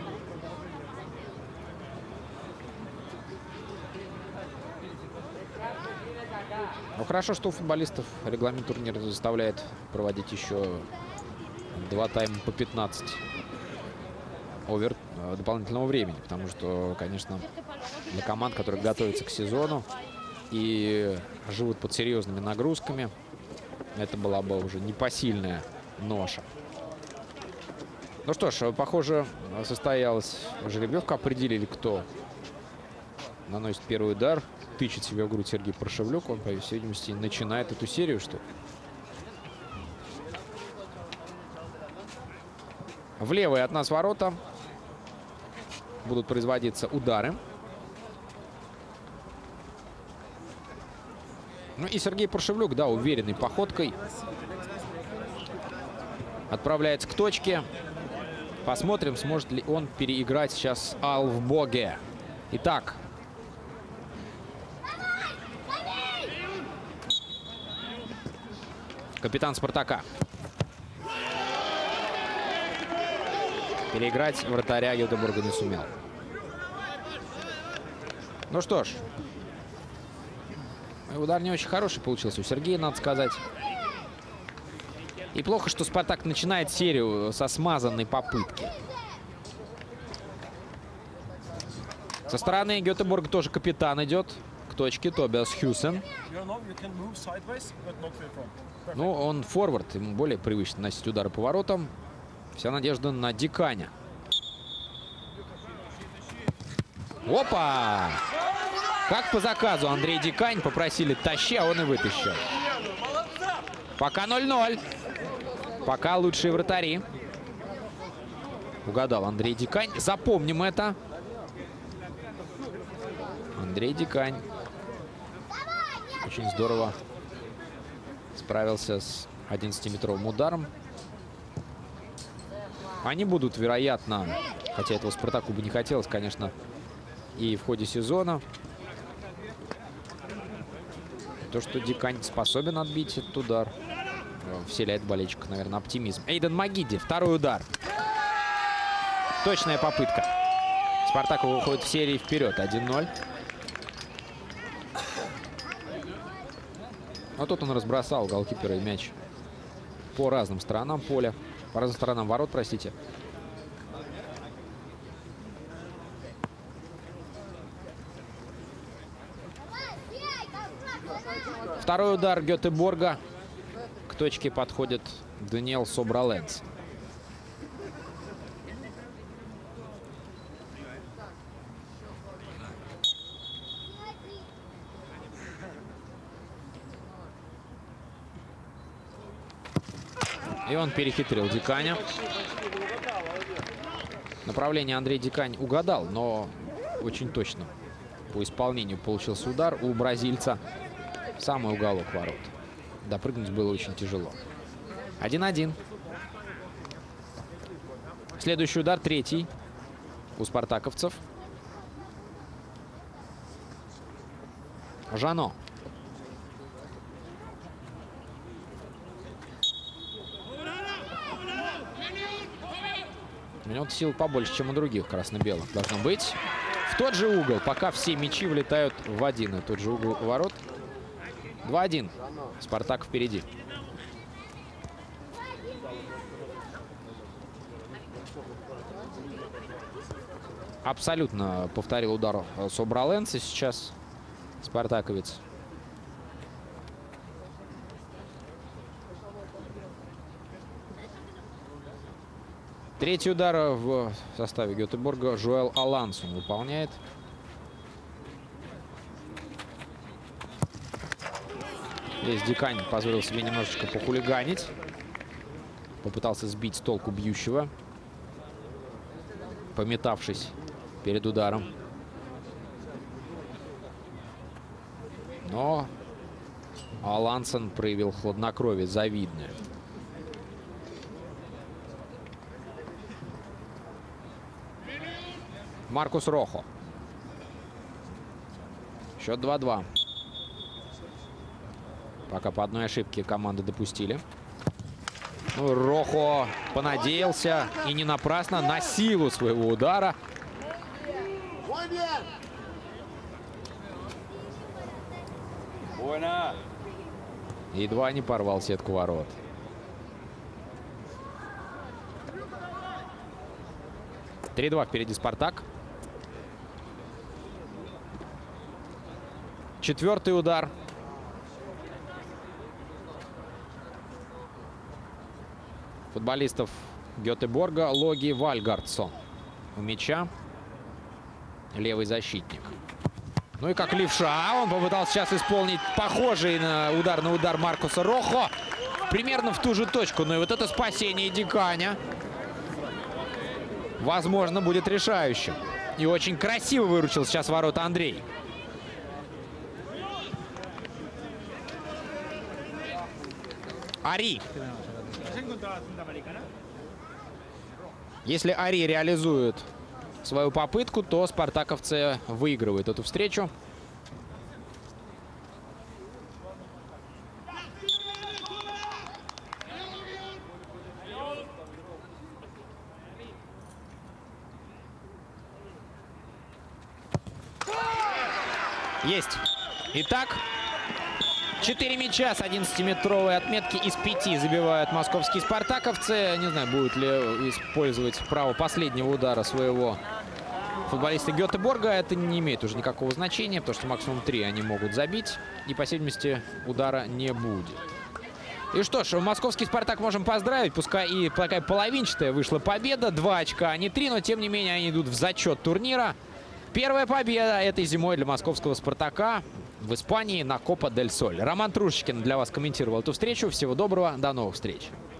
Ну, хорошо, что у футболистов регламент турнира заставляет проводить еще два тайма по пятнадцать овер дополнительного времени. Потому что, конечно, для команд, которые готовятся к сезону и живут под серьезными нагрузками, это была бы уже непосильная ноша. Ну что ж, похоже, состоялась жеребьевка. Определили, кто наносит первый удар. Тычет себя в грудь Сергей Паршевлюк. Он, по всей видимости, начинает эту серию, что ли. В левые от нас ворота будут производиться удары. Ну и Сергей Паршевлюк, да, уверенной походкой отправляется к точке. Посмотрим, сможет ли он переиграть сейчас Алвбоге. Итак. Капитан «Спартака». Переиграть вратаря Гетеборга не сумел. Ну что ж. Удар не очень хороший получился у Сергея, надо сказать. И плохо, что «Спартак» начинает серию со смазанной попытки. Со стороны Гетеборга тоже капитан идет к точке. Тобиас Хюсен. Ну, он форвард, ему более привычно носить удары по воротам. Вся надежда на Диканя. Опа! Как по заказу Андрей Дикань попросили тащи, а он и вытащил. Пока ноль ноль. Пока лучшие вратари. Угадал Андрей Дикань. Запомним это. Андрей Дикань очень здорово справился с одиннадцатиметровым ударом. Они будут, вероятно, хотя этого «Спартаку» бы не хотелось, конечно, и в ходе сезона. То, что Дикань способен отбить этот удар, вселяет болельщиков, наверное, оптимизм. Эйден Магиди, второй удар. Точная попытка. «Спартак» выходит в серии вперед, один ноль. Но тут он разбросал голкипера и мяч по разным сторонам поля. По разным сторонам ворот, простите. Второй удар Гетеборга. К точке подходит Даниэл Собраленс. И он перехитрил Диканя. Направление Андрей Дикань угадал, но очень точно по исполнению получился удар у бразильца в самый уголок ворот. Допрыгнуть было очень тяжело. один один. Следующий удар, третий у спартаковцев. Жано. У него сил побольше, чем у других красно-белых должно быть. В тот же угол, пока все мячи влетают в один и тот же угол ворот. два один. «Спартак» впереди. Абсолютно повторил удар Собраленса сейчас спартаковец. Третий удар в составе Гетеборга Жуэл Алансон выполняет. Здесь Дикань позволил себе немножечко похулиганить. Попытался сбить с толку бьющего, пометавшись перед ударом. Но Алансон проявил хладнокровие завидное. Маркус Рохо. Счет два два. Пока по одной ошибке команды допустили. Ну, Рохо понадеялся, и не напрасно, на силу своего удара. Едва не порвал сетку ворот. три-два впереди «Спартак». Четвертый удар. Футболистов Гетеборга Логи Вальгардсон у мяча. Левый защитник. Ну и как левша, он попытался сейчас исполнить похожий на удар на удар Маркуса Рохо. Примерно в ту же точку. Но и вот это спасение Диканя, возможно, будет решающим. И очень красиво выручил сейчас ворота Андрей. Ари. Если Ари реализует свою попытку, то спартаковцы выигрывают эту встречу. Есть. Итак, четыре мяча с одиннадцатиметровой отметки из пяти забивают московские спартаковцы. Не знаю, будут ли использовать право последнего удара своего футболиста Гетеборга. Это не имеет уже никакого значения, потому что максимум три они могут забить. И по всей видимости удара не будет. И что ж, московский «Спартак» можем поздравить. Пускай и такая половинчатая вышла победа. Два очка, а не три, но тем не менее они идут в зачет турнира. Первая победа этой зимой для московского «Спартака» в Испании на Копа дель Соль. Роман Трушечкин для вас комментировал эту встречу. Всего доброго, до новых встреч.